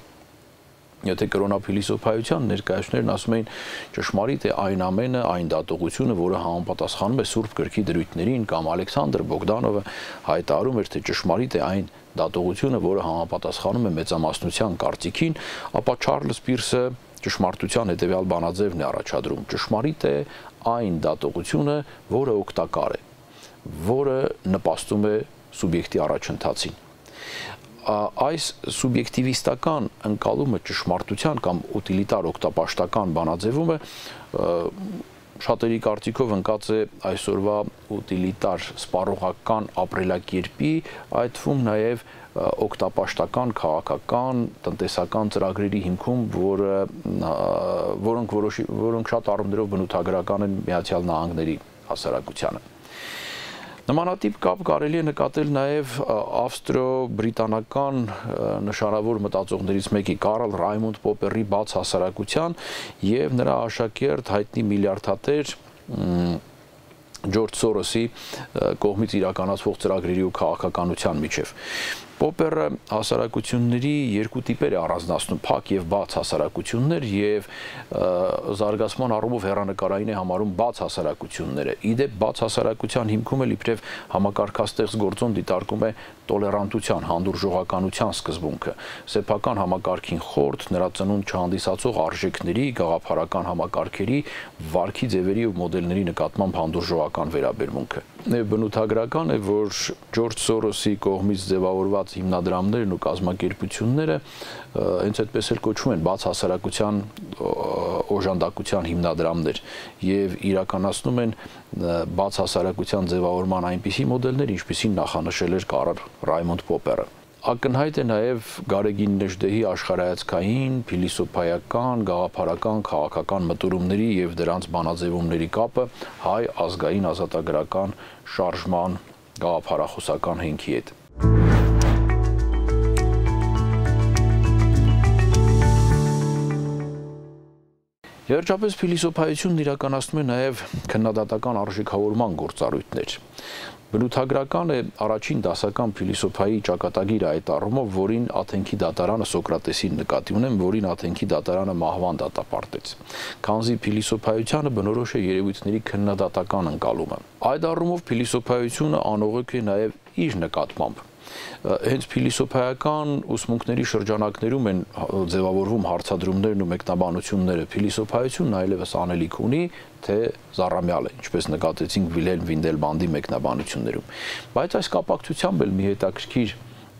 եթե կրոնափիլիսոփայության ներկայացուցիչներն ասում էին ճշմարիտ է այն ամենը, այն դատողությունը, որը համապատասխանում է Սուրբ գրքի դրույթներին, կամ Ալեքսանդր Բոգդանովը հայտարարում էր, թե ճշմարիտ է այն դատողությունը, որը համապատասխանում է մեծամասնության կարծիքին, ապա Չարլզ Պիրսը ճշմարտության հետևյալ բանաձևն է առաջադրում. ճշմարիտ է այն դատողությունը, որը օգտակար է, որը նպաստում է սուբյեկտի առաջընթացին։ Այս սուբյեկտիվիստական ընկալումը ճշմարտության կամ ուտիլիտար օգտապաշտական բանաձևումը շատերի կարծիքով ընկած է այսօրվա ուտիլիտար սպառողական ապրելակերպի, այդ թվում նաև օգտապաշտական, քաղաքական, տնտեսական ծրագրերի հիմքում, որոնք շատ առումներով բնութագրական են Միացյալ Նահանգների հասարակությանը։ Նմանատիպ կապ կարելի է նկատել նաև ավստրո-բրիտանական նշանավոր մտածողներից մեկի Կարլ Ռայմոնդ Պոպերի բաց հասարակության եւ նրա աշակերտ հայտնի միլիարդատեր Ջորջ Սորոսի կողմից իրականացվող ծրագրերի ու քաղաքականության միջև։ Պոպերը հասարակությունների երկու տիպեր է առանձնացնում՝ փակ եւ բաց հասարակություններ եւ զարգացման առումով հեռանկարային է համարում բաց հասարակությունները։ Իդեպ բաց հասարակության հիմքում էլ իբրև համակարգաստեղծ գործոն դիտարկում է տոլերանտության, հանդուրժողականության սկզբունքը, սեփական համակարգին խորտ, նրա ծնունդ չհանդիսացող արժեքների, գաղափարական համակարգերի, վարքի ձևերի ու մոդելների նկատմամբ հանդուրժողական վերաբերմունքը։ Բնութագրական է, որ Ջորջ Սորոսի կողմից ձևավորված հիմնադրամներն ու կազմակերպությունները հենց այդպես էլ կոչվում են բաց հասարակության օժանդակության հիմնադրամներ եւ իրականացնում են բաց հասարակության ձևավորման այնպիսի մոդելներ, ինչպիսին նախանշել էր Կարլ Ռայմոնդ Պոպերը։ Ակնհայտ է նաև Գարեգին Նեժդեհի աշխարհայացքային, փիլիսոփայական, գաղափարական, քաղաքական մտորումների եւ դրանց բանաձևումների կապը հայ ազգային ազատագրական շարժման գաղափարախոսական հենքի հետ։ Վերջապես փիլիսոփայությունն իրականացնում է նաև քննադատական արժեքավորման գործառույթներ։ Բնութագրական է առաջին դասական փիլիսոփայի ճակատագիրը այդ առումով, որին Աթենքի դատարանը Սոկրատեսին նկատի ունեմ, որին Աթենքի դատարանը մահվան դատապարտեց։ Քանզի փիլիսոփայությանը բնորոշ է երևույթների քննադատական ընկալումը։ Այդ առումով փիլիսոփայությունը անողոք է նաև իր նկատմամբ։ Հենց փիլիսոփայական ուսմունքների շրջանակներում են ձևավորվում հարցադրումներն ու մեկնաբանությունները։ Փիլիսոփայությունն այլևս անելիք ունի, թե զառամյալ է, ինչպես նկատեցինք Վիլհելմ Վինդելբանդի մեկնաբանություններում։ Բայց այս կապակցությամբ էլ մի հետաքրքիր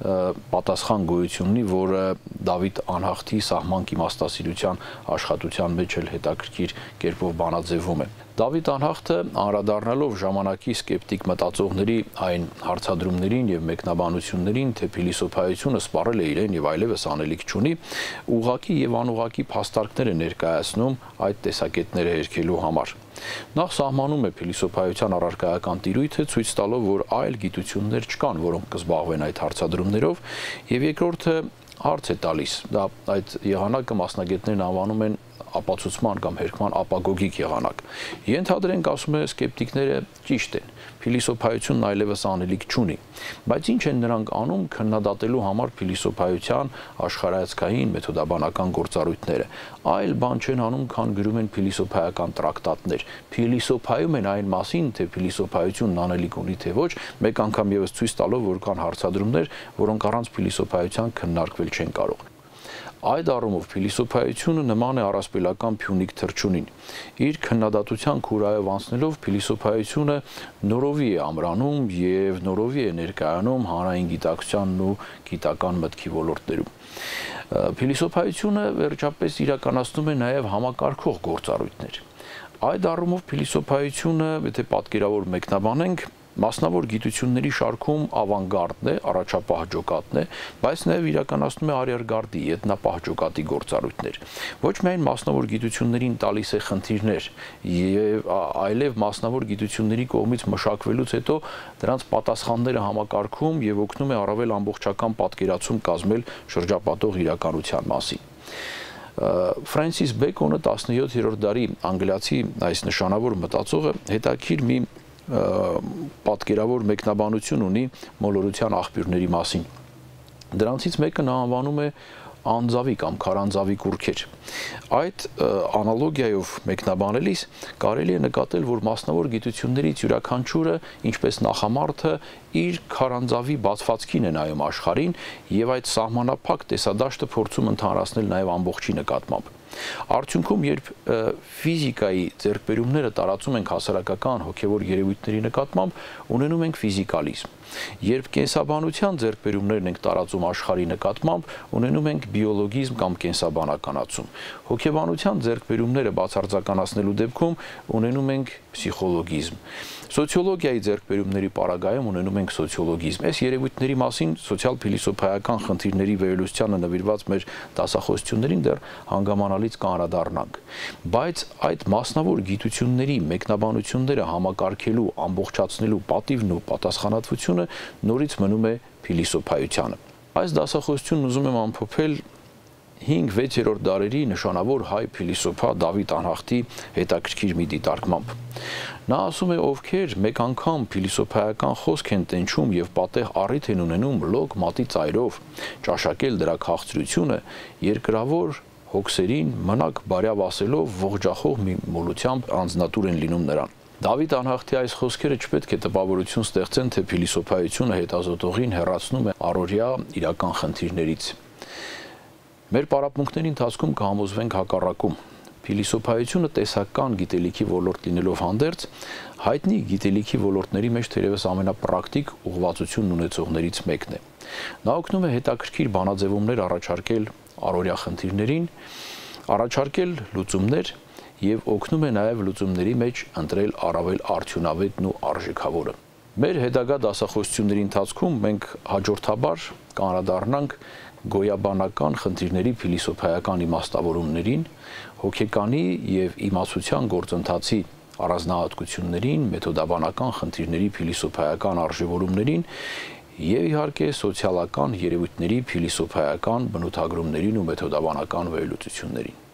պատասխան գոյություն ունի, որը Դավիթ Անհախտի սահմանք իմաստասիրության աշխատության մեջ էլ հետաքրքիր կերպով բանաձևվում է։ Դավիթ Անհախտը անդրադառնալով ժամանակի սկեպտիկ մտածողների այն հարցադրումներին եւ մեկնաբանություններին, թե փիլիսոփայությունը սպառել է իրեն եւ այլևս անելիք չունի, ուղղակի եւ անուղղակի փաստարկներ է ներկայացնում այդ տեսակետները հերքելու համար։ Նախ սահմանում է փիլիսոփայության առարկայական տիրույթը, ցույց տալով, որ այլ գիտություններ չկան, որոնք կզբաղվեն այդ հարցադրումներով, եւ երկրորդը հարց է տալիս։ Դա այդ եղանակը մասնագետներն անվանում են ապացուցման կամ հերքման ապագոգիկ եղանակ։ Ենթադրենք, ասում է սկեպտիկները, ճիշտ են, փիլիսոփայությունն այլևս անելիք չունի, բայց ինչ են նրանք անում քննադատելու համար փիլիսոփայության աշխարհայացքային մեթոդաբանական գործառույթները։ Այլ բան չեն անում, քան գրում են փիլիսոփայական տրակտատներ, փիլիսոփայում են այն մասին, թե փիլիսոփայությունն անելիք ունի թե ոչ, մեկ անգամ եւս ցույց տալով, որ կան հարցադրումներ, որոնք առանց փիլիսոփայության քննարկվել չեն կարող։ Այդ առումով փիլիսոփայությունը նման է առասպելական փյունիկ թռչունին։ Իր քննադատության քուրայով անցնելով փիլիսոփայությունը նորովի է ամրանում եւ նորովի է ներկայանում հանրային գիտակցությանն ու գիտական մտքի ոլորտներում։ Փիլիսոփայությունը վերջապես իրականացնում է նաեւ համակարգող գործառույթներ։ Այդ առումով փիլիսոփայությունը, եթե պատկերավոր մեկնաբանենք, մասնավոր գիտությունների շարքում ավանգարդն է, առաջապահ ջոկատն է, բայց նաև իրականացնում է արիերգարդի, ետնապահ ջոկատի գործառույթներ։ Ոչ միայն մասնավոր գիտություններին տալիս է խնդիրներ, եւ այլև մասնավոր գիտությունների կողմից մշակվելուց հետո դրանց պատասխանները համակարգում եւ օգնում է առավել ամբողջական պատկերացում կազմել շրջապատող իրականության մասին։ Ֆրանսիս Բեկոնը 17-րդ դարի անգլիացի այս նշանավոր մտածողը հետաքրքիր մի պատկերավոր մեկնաբանություն ունի մոլորության աղբյուրների մասին։ Դրանցից մեկը նա անվանում է անձավի կամ քարանձավի կուռքեր։ Այդ անալոգիայով մեկնաբանելիս կարելի է նկատել, որ մասնավոր գիտություններից յուրաքանչյուրը, ինչպես նախամարդը, իր քարանձավի բացվածքին է նայում աշխարհին եւ այդ սահմանափակ տեսադաշտը փորձում ընդհանրացնել նաեւ ամբողջի նկատմամբ։ Արդյունքում, երբ ֆիզիկայի ձեռքբերումները տարածում ենք հասարակական հոգևոր երևույթների նկատմամբ, ունենում ենք ֆիզիկալիզմ։ Երբ կենսաբանության ձեռքբերումներն ենք տարածում աշխարհի նկատմամբ, ունենում ենք բիոլոգիզմ կամ կենսաբանականացում։ Հոգեբանության ձեռքբերումները բացարձականացնելու դեպքում ունենում ենք փսիխոլոգիզմ։ Սոցիոլոգիայի ձեռքբերումների պարագայում ունենում ենք սոցիոլոգիզմ։ Այս երևույթների մասին սոցիալ-փիլիսոփայական խնդիրների վերլուծությանը նվիրված մեր դասախոսություններին դեռ հանգամանալից կանդրադառնանք։ Բայց այդ մասնավոր գիտությունների մեկնաբանությունները համակարգելու, ամբողջացնելու պատիվն ու պատասխանատվությունը նորից մնում է փիլիսոփայությանը։ Այս դասախոսությունն ուզում եմ ամփոփել 5-6-րդ դարերի նշանավոր հայ փիլիսոփա Դավիթ Անհախտի հետաքրքիր մի դիտարկմամբ։ Նա ասում է, ովքեր մեկ անգամ փիլիսոփայական խոսք են տենչում եւ պատեհ առիթ են ունենում լոկ մատի ծայրով ճաշակել դրա քաղցրությունը, երկրավոր հոգսերին մնակ բարյավ ասելով ողջախոհ մի մոլությամբ անձնատուր են լինում նրան։ Դավիթ Անհախտի այս խոսքերը չպետք է տպավորություն ստեղծեն, թե փիլիսոփայությունը հետազոտողին հեռացնում է առօրյա իրական խնդիրներից։ Մեր պարապմունքների ընթացքում կհամոզվենք հակառակում։ Փիլիսոփայությունը տեսական գիտելիքի ոլորտ լինելով հանդերձ, հայտնի գիտելիքի ոլորտների մեջ թերևս ամենապրակտիկ ուղղվածությունն ունեցողներից մեկն է։ Նա օգնում է հետաքրքիր բանաձևումներ առաջարկել առօրյա խնդիրներին, առաջարկել լուծումներ եւ օգնում է նաեւ լուծումների մեջ ընտրել առավել արդյունավետն ու արժեքավորը։ Մեր հետագա դասախոսությունների ընթացքում մենք հաջորդաբար կանրադառնանք գոյաբանական խնդիրների փիլիսոփայական իմաստավորումներին, հոգեկանի եւ իմացության գործընթացի առանձնահատկություններին, մեթոդաբանական խնդիրների փիլիսոփայական արժևորումներին եւ իհարկե սոցիալական երևույթների փիլիսոփայական բնութագրումներին ու մեթոդաբանական վերլուծություններին։